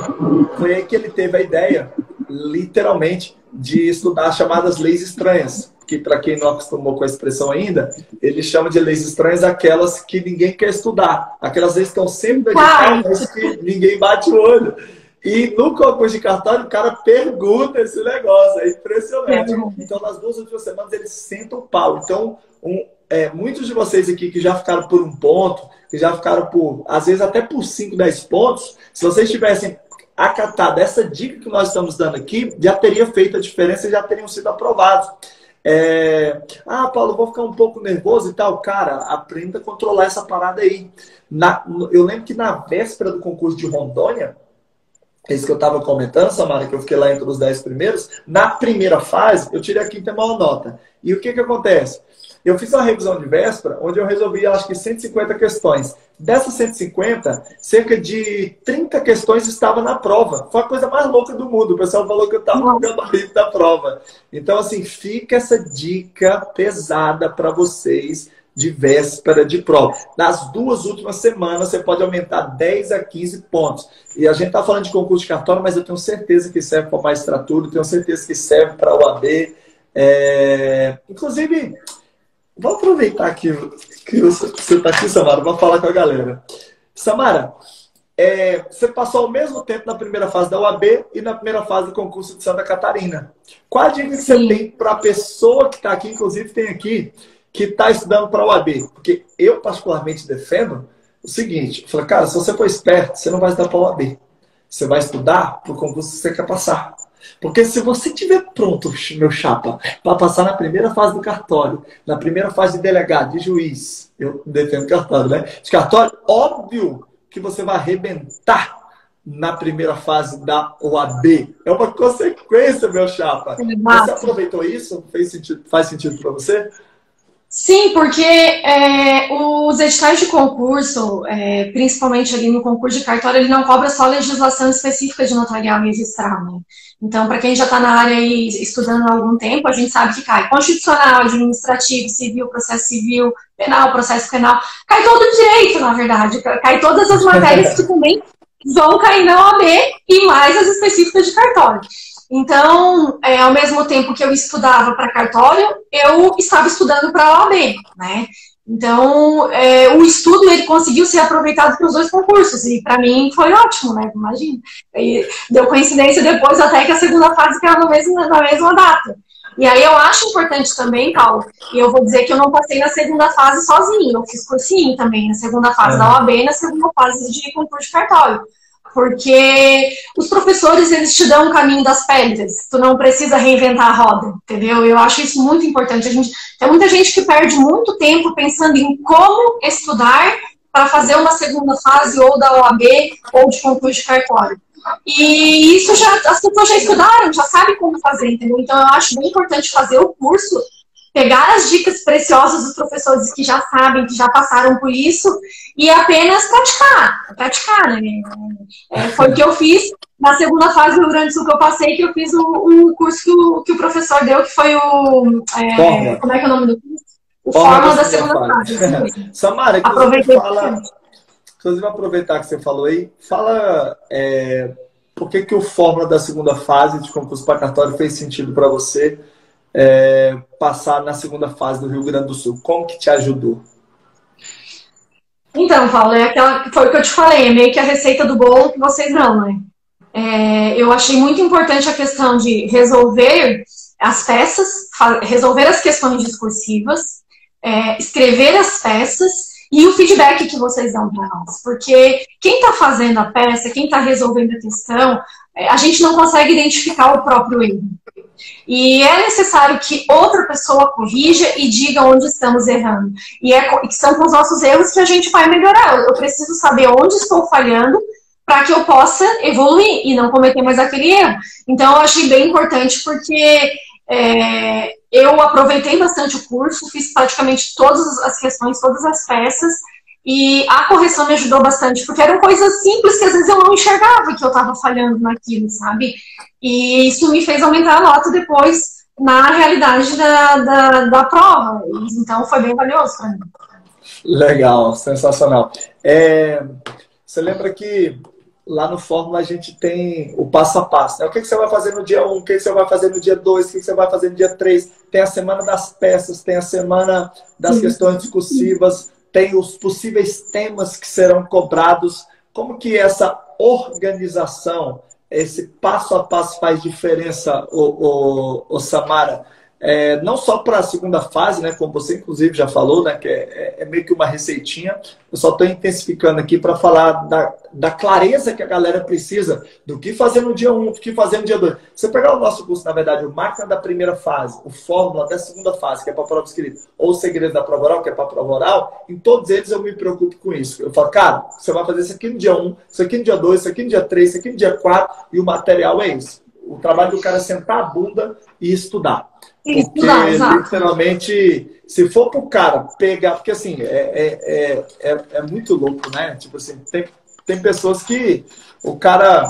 foi aí que ele teve a ideia, literalmente, de estudar as chamadas leis estranhas, que para quem não acostumou com a expressão ainda, ele chama de leis estranhas aquelas que ninguém quer estudar, aquelas leis que estão sempre dedicadas, mas que ninguém bate o olho. E no concurso de cartório, o cara pergunta esse negócio, é impressionante. Então, nas duas últimas semanas, eles sentam o pau. Então, um, é, muitos de vocês aqui que já ficaram por um ponto, que já ficaram por, às vezes, até por cinco, dez pontos, se vocês tivessem acatado essa dica que nós estamos dando aqui, já teria feito a diferença e já teriam sido aprovados. É... Ah, Paulo, vou ficar um pouco nervoso e tal. Cara, aprenda a controlar essa parada aí. Na... Eu lembro que na véspera do concurso de Rondônia, esse que eu estava comentando, Samara, que eu fiquei lá entre os dez primeiros, na primeira fase, eu tirei a quinta maior nota. E o que que acontece? Eu fiz uma revisão de véspera, onde eu resolvi, acho que cento e cinquenta questões. Dessas cento e cinquenta, cerca de trinta questões estavam na prova. Foi a coisa mais louca do mundo. O pessoal falou que eu estava no gabarito da prova. Então, assim, fica essa dica pesada para vocês de véspera de prova. Nas duas últimas semanas, você pode aumentar dez a quinze pontos. E a gente está falando de concurso de cartório, mas eu tenho certeza que serve para magistratura, tenho certeza que serve para a O A B. É... Inclusive, vou aproveitar que, que você está aqui, Samara, para falar com a galera. Samara, é, você passou ao mesmo tempo na primeira fase da O A B e na primeira fase do concurso de Santa Catarina. Qual a dica que você tem para a pessoa que está aqui, inclusive tem aqui, que está estudando para a O A B? Porque eu, particularmente, defendo o seguinte. Eu falei, cara, se você for esperto, você não vai estudar para a O A B. Você vai estudar para o concurso que você quer passar. Porque se você estiver pronto, meu chapa, para passar na primeira fase do cartório, na primeira fase de delegado, de juiz, eu defendo cartório, né? De cartório, óbvio que você vai arrebentar na primeira fase da O A B. É uma consequência, meu chapa. Você aproveitou isso? Fez sentido, faz sentido para você? Sim, porque é, os editais de concurso, é, principalmente ali no concurso de cartório, ele não cobra só legislação específica de notarial e registral, né? Então, para quem já está na área aí estudando há algum tempo, a gente sabe que cai constitucional, administrativo, civil, processo civil, penal, processo penal, cai todo o direito, na verdade, cai todas as matérias que também vão cair na O A B e mais as específicas de cartório. Então, é, ao mesmo tempo que eu estudava para cartório, eu estava estudando para a O A B, né? Então, é, o estudo, ele conseguiu ser aproveitado para os dois concursos, e para mim foi ótimo, né? Imagina. E deu coincidência depois até que a segunda fase caiu na mesma, na mesma data. E aí eu acho importante também, Paulo, e eu vou dizer que eu não passei na segunda fase sozinha, eu fiz cursinho também, na segunda fase é. da O A B e na segunda fase de concurso de cartório. Porque os professores, eles te dão o caminho das pedras. Tu não precisa reinventar a roda, entendeu? Eu acho isso muito importante. A gente, tem muita gente que perde muito tempo pensando em como estudar para fazer uma segunda fase ou da O A B ou de concurso de cartório. E isso já, as pessoas já estudaram, já sabem como fazer, entendeu? Então eu acho bem importante fazer o curso, pegar as dicas preciosas dos professores que já sabem, que já passaram por isso, e apenas praticar, praticar, né? É, foi o que eu fiz na segunda fase do Rio Grande do Sul que eu passei, que eu fiz o, o curso que o, que o professor deu, que foi o... É, como é que é o nome do curso? O Fórmula, Fórmula da segunda fase. fase. Samara, inclusive, fala, inclusive aproveitar que você falou aí, fala é, por que, que o Fórmula da segunda fase de concurso para cartório fez sentido para você é, passar na segunda fase do Rio Grande do Sul. Como que te ajudou? Então, Paulo, é aquela, foi o que eu te falei, é meio que a receita do bolo que vocês dão, né? É, eu achei muito importante a questão de resolver as peças, resolver as questões discursivas, é, escrever as peças e o feedback que vocês dão para nós. Porque quem está fazendo a peça, quem está resolvendo a questão, a gente não consegue identificar o próprio erro. E é necessário que outra pessoa corrija e diga onde estamos errando. E é, são com os nossos erros que a gente vai melhorar. Eu preciso saber onde estou falhando para que eu possa evoluir e não cometer mais aquele erro. Então, eu achei bem importante porque é, eu aproveitei bastante o curso, fiz praticamente todas as questões, todas as peças, e a correção me ajudou bastante, porque eram coisas simples que às vezes eu não enxergava que eu estava falhando naquilo, sabe? E isso me fez aumentar a nota depois na realidade da, da, da prova. Então foi bem valioso para mim. Legal, sensacional. É, você lembra que lá no Fórmula a gente tem o passo a passo, né? O que você vai fazer no dia um, o que você vai fazer no dia dois, o que você vai fazer no dia três. Tem a semana das peças, tem a semana das questões discursivas, tem os possíveis temas que serão cobrados. Como que essa organização, esse passo a passo faz diferença, o, o, o Samara? É, não só para a segunda fase, né, como você inclusive já falou, né, que é, é meio que uma receitinha. Eu só estou intensificando aqui para falar da, da clareza que a galera precisa do que fazer no dia um, do que fazer no dia dois. Você pegar o nosso curso, na verdade, o Máquina da primeira fase, o Fórmula da segunda fase, que é para a prova escrita, ou o Segredo da prova oral, que é para a prova oral, em todos eles eu me preocupo com isso. Eu falo, cara, você vai fazer isso aqui no dia um, isso aqui no dia dois, isso aqui no dia três, isso aqui no dia quatro, e o material é esse. O trabalho do cara é sentar a bunda e estudar. Porque, literalmente, se for pro cara pegar... Porque, assim, é, é, é, é muito louco, né? Tipo assim, tem, tem pessoas que o cara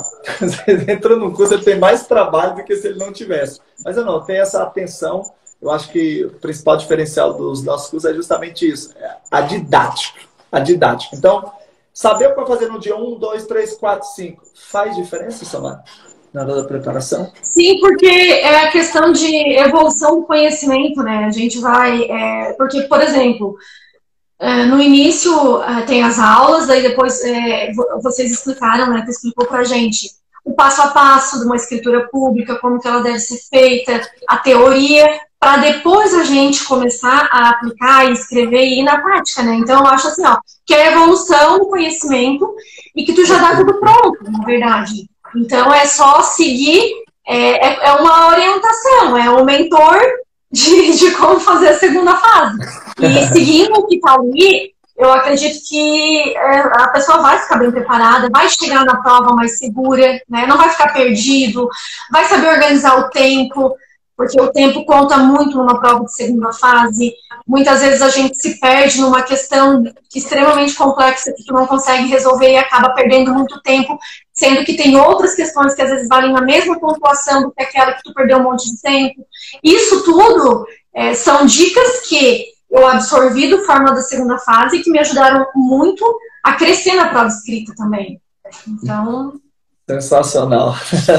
entra no curso, ele tem mais trabalho do que se ele não tivesse. Mas eu não, tenho essa atenção. Eu acho que o principal diferencial dos nossos cursos é justamente isso. A didática. A didática. Então, saber o que vai fazer no dia um, dois, três, quatro, cinco faz diferença, Samara? Na hora da preparação? Sim, porque é a questão de evolução do conhecimento, né? A gente vai... É, porque, por exemplo, é, no início é, tem as aulas, daí depois é, vocês explicaram, né? Que explicou pra gente o passo a passo de uma escritura pública, como que ela deve ser feita, a teoria, para depois a gente começar a aplicar e escrever e ir na prática, né? Então, eu acho assim, ó, que é a evolução do conhecimento e que tu já dá tudo pronto, na verdade. Então, é só seguir, é, é uma orientação, é um mentor de, de como fazer a segunda fase. E seguindo o que está ali, eu acredito que é, a pessoa vai ficar bem preparada, vai chegar na prova mais segura, né? Não vai ficar perdido, vai saber organizar o tempo, porque o tempo conta muito numa prova de segunda fase. Muitas vezes a gente se perde numa questão extremamente complexa que tu não consegue resolver e acaba perdendo muito tempo, sendo que tem outras questões que às vezes valem a mesma pontuação do que aquela que tu perdeu um monte de tempo. Isso tudo é, são dicas que eu absorvi do Fórmula da segunda fase e que me ajudaram muito a crescer na prova escrita também. Então... Sensacional.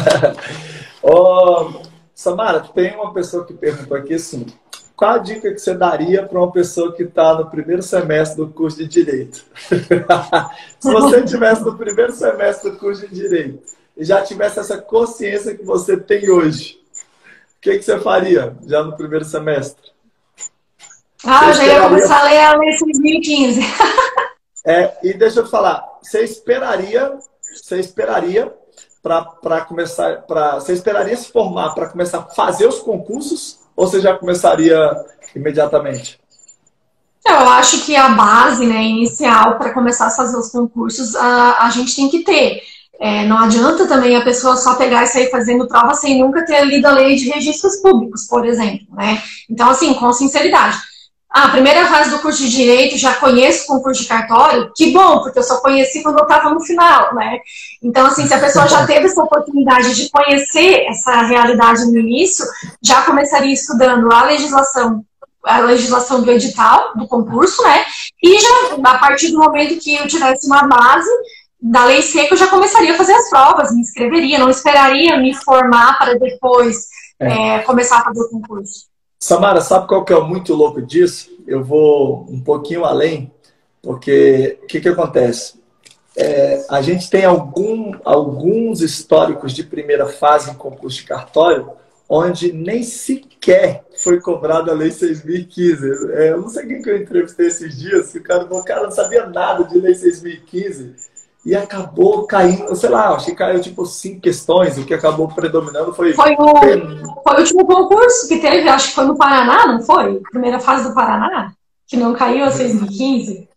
oh... Samara, tem uma pessoa que perguntou aqui assim, qual a dica que você daria para uma pessoa que está no primeiro semestre do curso de Direito? Se você estivesse no primeiro semestre do curso de Direito e já tivesse essa consciência que você tem hoje, que, que você faria já no primeiro semestre? Ah, eu já ia começar a ler a Lei seis mil e quinze. É, e deixa eu te falar, você esperaria, você esperaria para começar, para você esperaria se formar para começar a fazer os concursos ou você já começaria imediatamente? Eu acho que a base, né, inicial para começar a fazer os concursos, a, a gente tem que ter. É, não adianta também a pessoa só pegar e sair fazendo prova sem nunca ter lido a lei de registros públicos, por exemplo, né? Então, assim, com sinceridade. Ah, a primeira fase do curso de Direito, já conheço o concurso de cartório, que bom, porque eu só conheci quando eu estava no final, né? Então, assim, se a pessoa já teve essa oportunidade de conhecer essa realidade no início, já começaria estudando a legislação, a legislação do edital, do concurso, né? E já, a partir do momento que eu tivesse uma base da lei seca, eu já começaria a fazer as provas, me inscreveria, não esperaria me formar para depois é. É, começar a fazer o concurso. Samara, sabe qual que é o muito louco disso? Eu vou um pouquinho além, porque o que, que acontece? É, a gente tem algum, alguns históricos de primeira fase em concurso de cartório, onde nem sequer foi cobrada a Lei seis mil e quinze. É, eu não sei quem que eu entrevistei esses dias, o cara, o cara não sabia nada de Lei seis mil e quinze. E acabou caindo, sei lá, acho que caiu tipo cinco questões, o que acabou predominando foi... Foi o, foi o último concurso que teve, acho que foi no Paraná, não foi? Primeira fase do Paraná, que não caiu a seis mil e quinze.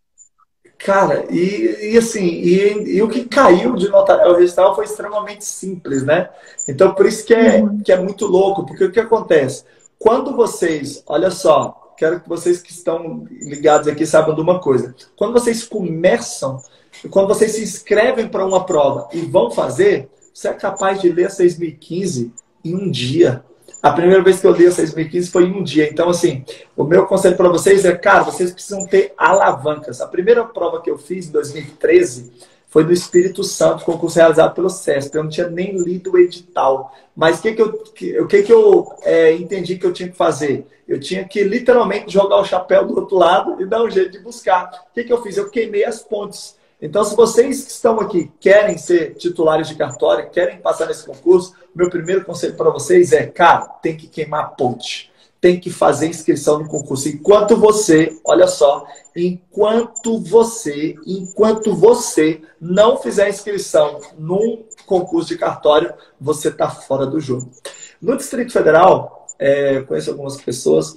Cara, e, e assim, e, e o que caiu de notarial registral foi extremamente simples, né? Então, por isso que é, uhum. que é muito louco, porque o que acontece? Quando vocês, olha só, quero que vocês que estão ligados aqui saibam de uma coisa. Quando vocês começam... Quando vocês se inscrevem para uma prova e vão fazer, você é capaz de ler a seis mil e quinze em um dia. A primeira vez que eu li a seis mil e quinze foi em um dia. Então, assim, o meu conselho para vocês é, cara, vocês precisam ter alavancas. A primeira prova que eu fiz em dois mil e treze foi no Espírito Santo, concurso realizado pelo SESP. Eu não tinha nem lido o edital. Mas o que, que eu, que, que que eu é, entendi que eu tinha que fazer? Eu tinha que literalmente jogar o chapéu do outro lado e dar um jeito de buscar. O que, que eu fiz? Eu queimei as pontes. Então, se vocês que estão aqui querem ser titulares de cartório, querem passar nesse concurso, meu primeiro conselho para vocês é, cara, tem que queimar a ponte. Tem que fazer inscrição no concurso. Enquanto você, olha só, enquanto você, enquanto você não fizer inscrição num concurso de cartório, você está fora do jogo. No Distrito Federal, é, conheço algumas pessoas,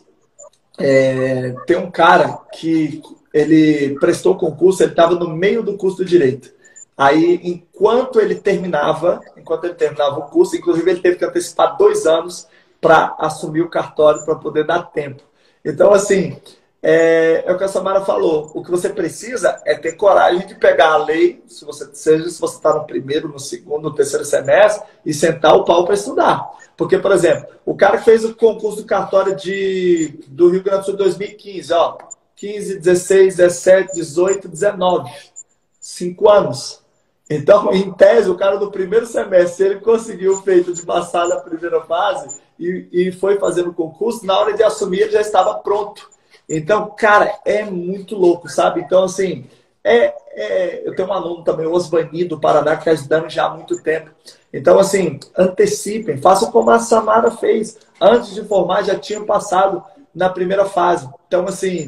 é, tem um cara que... ele prestou o concurso, ele estava no meio do curso do Direito. Aí, enquanto ele terminava, enquanto ele terminava o curso, inclusive ele teve que antecipar dois anos para assumir o cartório, para poder dar tempo. Então, assim, é, é o que a Samara falou. O que você precisa é ter coragem de pegar a lei, se você, seja se você está no primeiro, no segundo, no terceiro semestre, e sentar o pau para estudar. Porque, por exemplo, o cara que fez o concurso do cartório de, do Rio Grande do Sul dois mil e quinze, ó, quinze, dezesseis, dezessete, dezoito, dezenove. Cinco anos. Então, em tese, o cara do primeiro semestre, se ele conseguiu o feito de passar na primeira fase e, e foi fazendo o concurso, na hora de assumir ele já estava pronto. Então, cara, é muito louco, sabe? Então, assim, é, é, eu tenho um aluno também, o Osvani, do Paraná, que está estudando já há muito tempo. Então, assim, antecipem, façam como a Samara fez. Antes de formar, já tinham passado na primeira fase. Então, assim...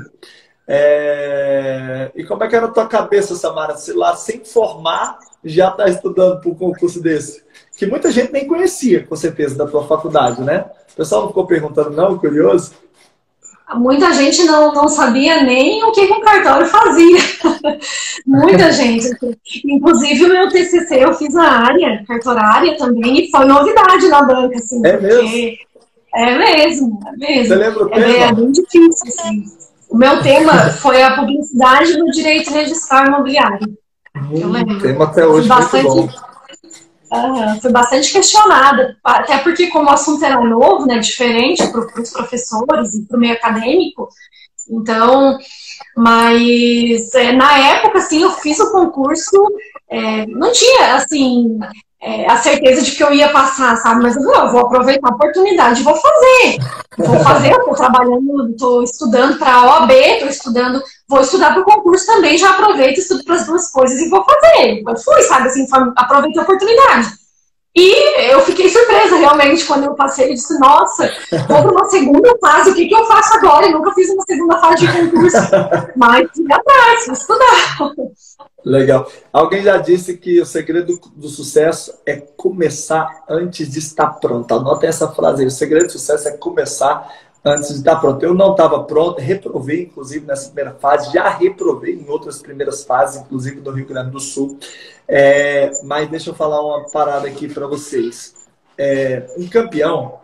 É... E como é que era a tua cabeça, Samara? Se lá, sem formar, já está estudando para um concurso desse? Que muita gente nem conhecia, com certeza, da tua faculdade, né? O pessoal não ficou perguntando, não? Curioso? Muita gente não, não sabia nem o que o cartório fazia. Muita gente. Inclusive, o meu T C C eu fiz a área cartorária também, e foi novidade na banca, assim. É mesmo? Porque... É mesmo, é mesmo. Você lembra o tema? É, é bem difícil, assim. O meu tema foi a publicidade no direito registral imobiliário. Hum, eu lembro. Tema até hoje bastante, muito bom. Uh, foi bastante questionada, até porque como o assunto era novo, né, diferente para os professores e para o meio acadêmico, então, mas é, na época, assim, eu fiz o concurso, é, não tinha, assim... É, a certeza de que eu ia passar, sabe? Mas eu, eu vou aproveitar a oportunidade e vou fazer. Vou fazer, eu estou trabalhando, estou estudando para a O A B, estou estudando, vou estudar para o concurso também, já aproveito, estudo para as duas coisas e vou fazer. Eu fui, sabe? Assim, aproveitei a oportunidade. E eu fiquei surpresa, realmente, quando eu passei. Eu disse, nossa, vou para uma segunda fase, o que, que eu faço agora? Eu nunca fiz uma segunda fase de concurso. Mas, fui atrás, vou estudar. Legal. Alguém já disse que o segredo do sucesso é começar antes de estar pronto. Anota essa frase aí. O segredo do sucesso é começar antes de estar pronto. Eu não estava pronto, reprovei, inclusive, nessa primeira fase. Já reprovei em outras primeiras fases, inclusive no Rio Grande do Sul. É, mas deixa eu falar uma parada aqui para vocês. É, um campeão,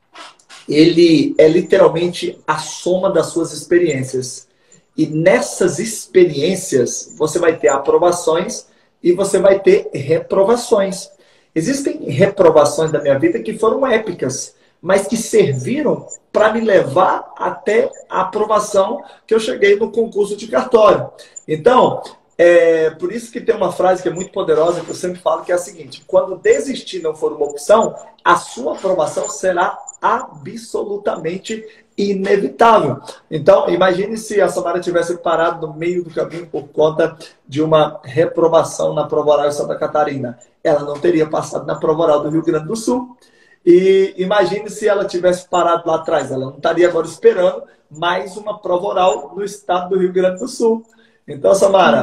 ele é literalmente a soma das suas experiências. E nessas experiências, você vai ter aprovações e você vai ter reprovações. Existem reprovações da minha vida que foram épicas, mas que serviram para me levar até a aprovação que eu cheguei no concurso de cartório. Então, é por isso que tem uma frase que é muito poderosa, que eu sempre falo, que é a seguinte: quando desistir não for uma opção, a sua aprovação será absolutamente inevitável. Então, imagine se a Samara tivesse parado no meio do caminho por conta de uma reprovação na prova oral de Santa Catarina. Ela não teria passado na prova oral do Rio Grande do Sul. E imagine se ela tivesse parado lá atrás. Ela não estaria agora esperando mais uma prova oral no estado do Rio Grande do Sul. Então, Samara,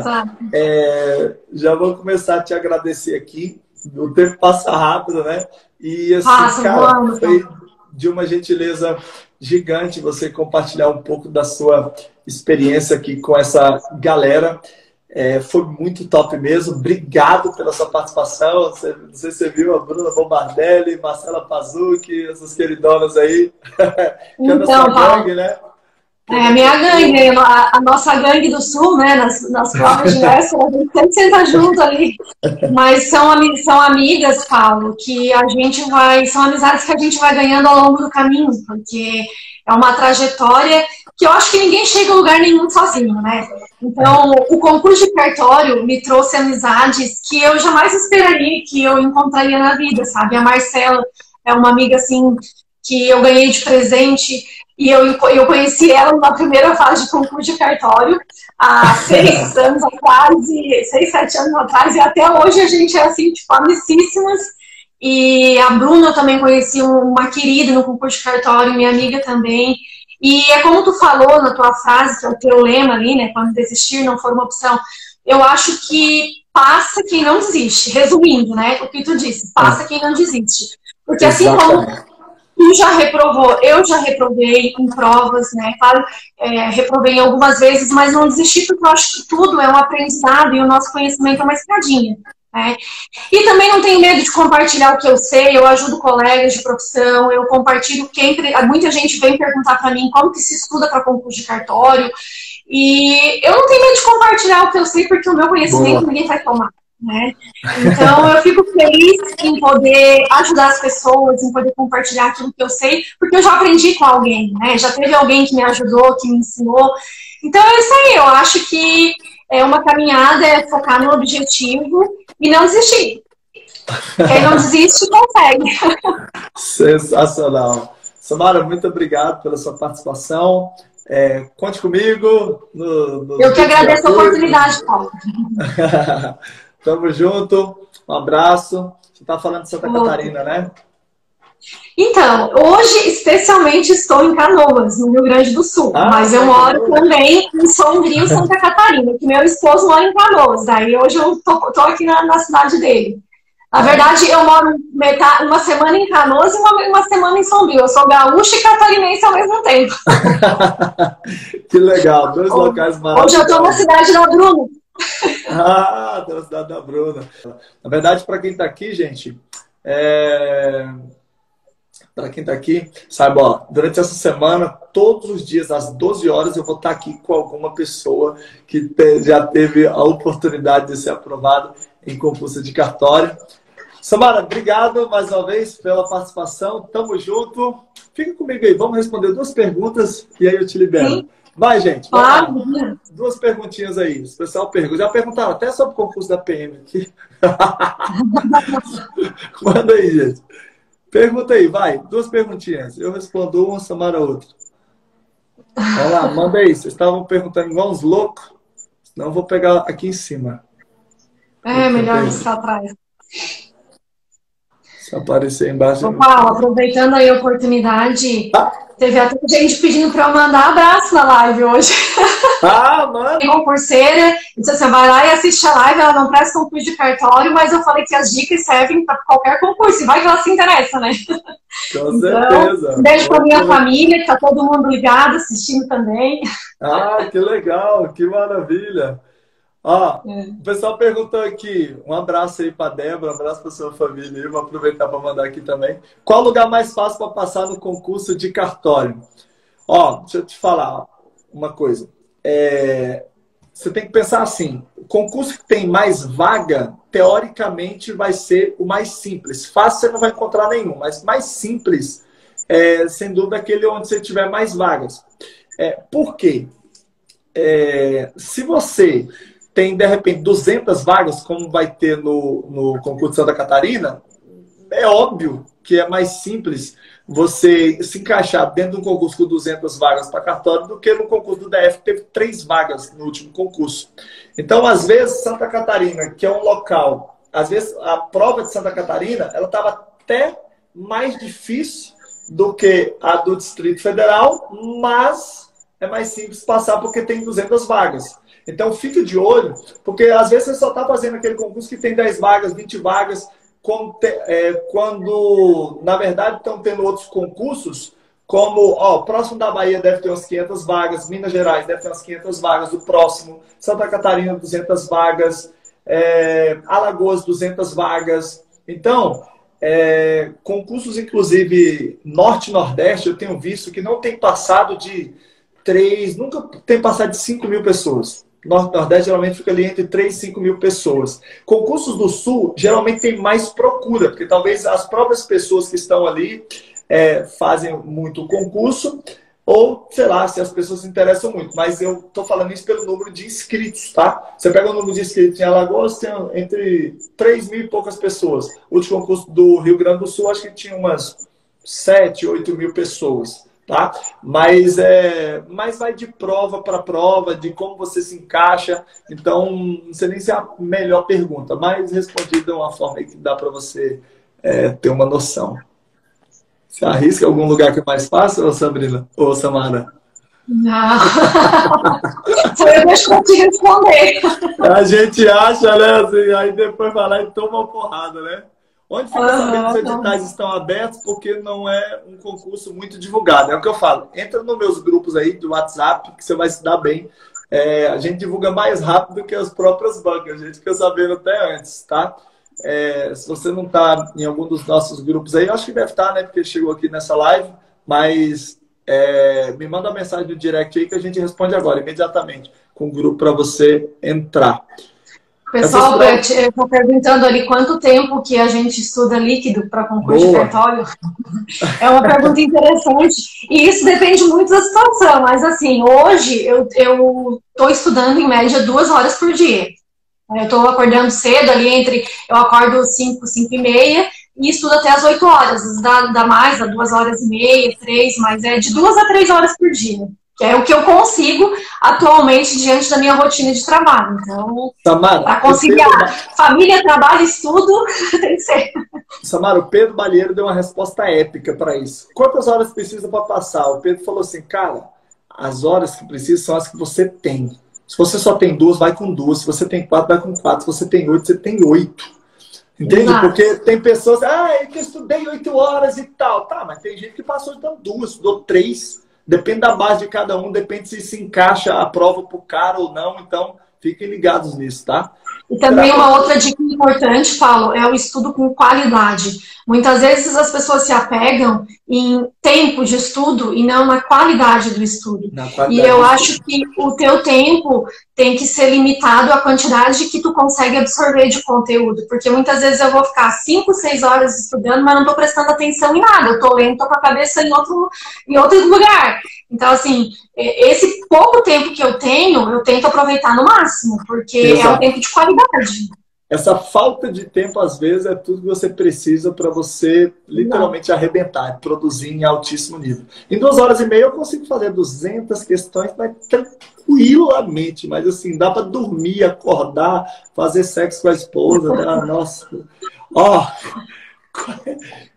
é, já vou começar a te agradecer aqui. O tempo passa rápido, né? E assim, Passa, cara, vamos. foi de uma gentileza gigante você compartilhar um pouco da sua experiência aqui com essa galera. É, foi muito top mesmo. Obrigado pela sua participação. Você, não sei se você viu a Bruna Bombardelli, Marcela Pazucchi, essas queridonas aí. Que é a nossa gangue, né? É, a minha gangue, a, a nossa gangue do Sul, né? Nas, nas provas de wrestling, a gente sempre senta junto ali. Mas são, são amigas, Paulo, que a gente vai. São amizades que a gente vai ganhando ao longo do caminho, porque é uma trajetória que eu acho que ninguém chega a lugar nenhum sozinho, né? Então, o concurso de cartório me trouxe amizades que eu jamais esperaria que eu encontraria na vida, sabe? A Marcela é uma amiga, assim, que eu ganhei de presente. E eu, eu conheci ela na primeira fase de concurso de cartório, há seis anos atrás, e, seis, sete anos atrás, e até hoje a gente é assim, tipo, amicíssimas. E a Bruna eu também conheci, uma querida no concurso de cartório, minha amiga também. E é como tu falou na tua frase, que é o teu lema ali, né? Quando desistir não for uma opção. Eu acho que passa quem não desiste. Resumindo, né? O que tu disse, passa quem não desiste. Porque assim como tu já reprovou, eu já reprovei em provas, né? Claro, é, reprovei algumas vezes, mas não desisti porque eu acho que tudo é um aprendizado e o nosso conhecimento é uma escadinha, né? E também não tenho medo de compartilhar o que eu sei, eu ajudo colegas de profissão, eu compartilho quem... Muita gente vem perguntar para mim como que se estuda para concurso de cartório, e eu não tenho medo de compartilhar o que eu sei porque o meu conhecimento Boa. Ninguém vai tomar. Né? Então eu fico feliz em poder ajudar as pessoas, em poder compartilhar aquilo que eu sei, porque eu já aprendi com alguém, né? Já teve alguém que me ajudou, que me ensinou. Então é isso aí, eu acho que é uma caminhada, é focar no objetivo e não desistir. Quem não desiste, consegue. Sensacional. Samara, muito obrigado pela sua participação. É, conte comigo. No, no eu que agradeço a oportunidade, Paulo. Tamo junto, um abraço. Você está falando de Santa Catarina, né? Então, hoje especialmente estou em Canoas, no Rio Grande do Sul. Ah, mas eu moro Canoas. Também em Sombrio, Santa Catarina, que meu esposo mora em Canoas. Daí hoje eu tô, tô aqui na, na cidade dele. Na verdade, eu moro metade, uma semana em Canoas e uma, uma semana em Sombrio. Eu sou gaúcha e catarinense ao mesmo tempo. Que legal, dois hoje, locais maravilhosos. Hoje eu estou na cidade da Bruna. Ah, da cidade da Bruna. Na verdade, para quem está aqui, gente, é... para quem está aqui, sabe, ó, durante essa semana, todos os dias, às doze horas, eu vou estar aqui com alguma pessoa que te... já teve a oportunidade de ser aprovado em concurso de cartório. Samara, obrigado mais uma vez pela participação. Tamo junto. Fica comigo aí, vamos responder duas perguntas e aí eu te libero. Sim. Vai, gente. Vai ah, Duas perguntinhas aí. O pessoal pergunta. Já perguntaram até sobre o concurso da P M aqui. Manda aí, gente. Pergunta aí, vai. Duas perguntinhas. Eu respondo uma, Samara outra. Vai lá, manda aí. Vocês estavam perguntando igual uns loucos. Senão eu vou pegar aqui em cima. É, melhor estar atrás. Se aparecer embaixo... Ô, Paulo, aproveitando aí a oportunidade, Ah, teve até gente pedindo para eu mandar abraço na live hoje. ah mano! Tem concurseira, disse assim, vai lá e assiste a live, ela não presta concurso de cartório, mas eu falei que as dicas servem para qualquer concurso, e vai que ela se interessa, né? Com Então, certeza. um beijo para minha Muito- família, que tá todo mundo ligado, assistindo também. Ah, que legal, que maravilha. Ó, É. o pessoal perguntou aqui, um abraço aí para Débora, um abraço para sua família aí, vou aproveitar para mandar aqui também. Qual o lugar mais fácil para passar no concurso de cartório? Ó, deixa eu te falar uma coisa. É, você tem que pensar assim, o concurso que tem mais vaga, teoricamente vai ser o mais simples. Fácil você não vai encontrar nenhum, mas mais simples, é, sem dúvida, aquele onde você tiver mais vagas. É, por quê? É, se você tem, de repente, duzentas vagas, como vai ter no, no concurso de Santa Catarina, é óbvio que é mais simples você se encaixar dentro de um concurso com duzentas vagas para cartório do que no concurso do D F, que teve três vagas no último concurso. Então, às vezes, Santa Catarina, que é um local, às vezes a prova de Santa Catarina, ela estava até mais difícil do que a do Distrito Federal, mas é mais simples passar porque tem duzentas vagas. Então, fica de olho, porque às vezes você só está fazendo aquele concurso que tem dez vagas, vinte vagas, quando, é, quando na verdade, estão tendo outros concursos, como, ó, o próximo da Bahia deve ter umas quinhentas vagas, Minas Gerais deve ter umas quinhentas vagas, o próximo, Santa Catarina, duzentas vagas, é, Alagoas, duzentas vagas. Então, é, concursos, inclusive, Norte e Nordeste, eu tenho visto que não tem passado de três, nunca tem passado de cinco mil pessoas. Norte e Nordeste geralmente fica ali entre três e cinco mil pessoas. Concursos do Sul geralmente tem mais procura, porque talvez as próprias pessoas que estão ali é, fazem muito concurso, ou, sei lá, se as pessoas se interessam muito. Mas eu estou falando isso pelo número de inscritos, tá? Você pega o número de inscritos em Alagoas, tem entre três mil e poucas pessoas. O último concurso do Rio Grande do Sul, acho que tinha umas sete, oito mil pessoas. Tá? Mas, é, mas vai de prova para prova, de como você se encaixa. Então, não sei nem se é a melhor pergunta, mas respondida de uma forma aí que dá para você é, ter uma noção. Você arrisca algum lugar que é mais fácil, ou Sabrina? Ou Samara? Não. Foi eu deixo te responder. A gente acha, né? Assim, aí depois vai lá e toma uma porrada, né? Onde fica sabendo que os editais estão abertos, porque não é um concurso muito divulgado. É o que eu falo. Entra nos meus grupos aí do WhatsApp, que você vai se dar bem. É, a gente divulga mais rápido que as próprias bancas. A gente fica sabendo até antes, tá? É, se você não está em algum dos nossos grupos aí, eu acho que deve estar, né? Porque chegou aqui nessa live. Mas é, me manda uma mensagem no direct aí que a gente responde agora, imediatamente, com o grupo para você entrar. Pessoal, eu estou perguntando ali quanto tempo que a gente estuda líquido para concurso Boa. de cartório. É uma pergunta interessante. E isso depende muito da situação. Mas, assim, hoje eu estou estudando em média duas horas por dia. Eu estou acordando cedo, ali entre... Eu acordo cinco, cinco e meia e estudo até as oito horas. Dá, dá mais, dá duas horas e meia, três, mas é de duas a três horas por dia. Que é o que eu consigo atualmente diante da minha rotina de trabalho. Então, para conciliar Pedro... família, trabalho, estudo, tem que ser. Samara, o Pedro Balheiro deu uma resposta épica para isso. Quantas horas precisa para passar? O Pedro falou assim, cara, as horas que precisa são as que você tem. Se você só tem duas, vai com duas. Se você tem quatro, vai com quatro. Se você tem oito, você tem oito. Entende? Exato. Porque tem pessoas, ah, é que eu estudei oito horas e tal. Tá, mas tem gente que passou então duas, estudou três. Depende da base de cada um, depende se se encaixa a prova para o cara ou não. Então, fiquem ligados nisso, tá? E também uma outra dica importante, Paulo, é o estudo com qualidade. Muitas vezes as pessoas se apegam em tempo de estudo e não na qualidade do estudo. E eu acho que o teu tempo tem que ser limitado à quantidade que tu consegue absorver de conteúdo. Porque muitas vezes eu vou ficar cinco, seis horas estudando, mas não estou prestando atenção em nada. Eu estou lendo, estou com a cabeça em outro, em outro lugar. Então, assim, esse pouco tempo que eu tenho, eu tento aproveitar no máximo, porque Exato. É um tempo de qualidade. Essa falta de tempo, às vezes, é tudo que você precisa para você literalmente Não. arrebentar, produzir em altíssimo nível. Em duas horas e meia eu consigo fazer duzentas questões, mas tranquilamente. Mas assim, dá para dormir, acordar, fazer sexo com a esposa. Né? Nossa. Ó,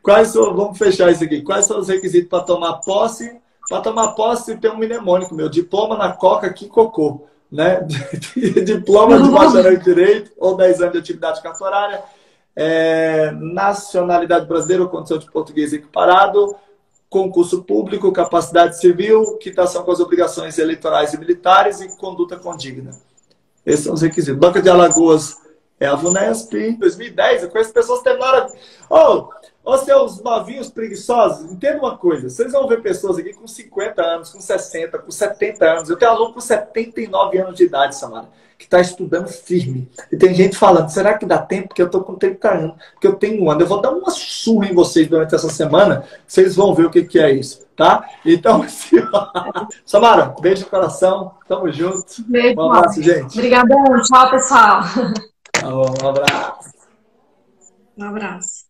Quais são, vamos fechar isso aqui. Quais são os requisitos para tomar posse? Para tomar posse, tem um mnemônico meu. Diploma na Coca, que cocô. Né? Diploma de bacharel em Direito ou dez anos de atividade cartorária. É, nacionalidade brasileira ou condição de português equiparado. Concurso público, capacidade civil, quitação com as obrigações eleitorais e militares e conduta condigna. Esses são os requisitos. Banca de Alagoas é a VUNESP. Em dois mil e dez, eu conheço pessoas que terminaram... Ô, oh, seus novinhos preguiçosos, entenda uma coisa. Vocês vão ver pessoas aqui com cinquenta anos, com sessenta, com setenta anos. Eu tenho aluno com setenta e nove anos de idade, Samara, que está estudando firme. E tem gente falando, será que dá tempo? Porque eu estou com trinta anos, porque eu tenho um ano. Eu vou dar uma surra em vocês durante essa semana, vocês vão ver o que, que é isso, tá? Então, assim, Samara, beijo no coração, tamo junto. Beijo, um abraço, gente. Obrigadão, tchau, pessoal. Um abraço. Um abraço.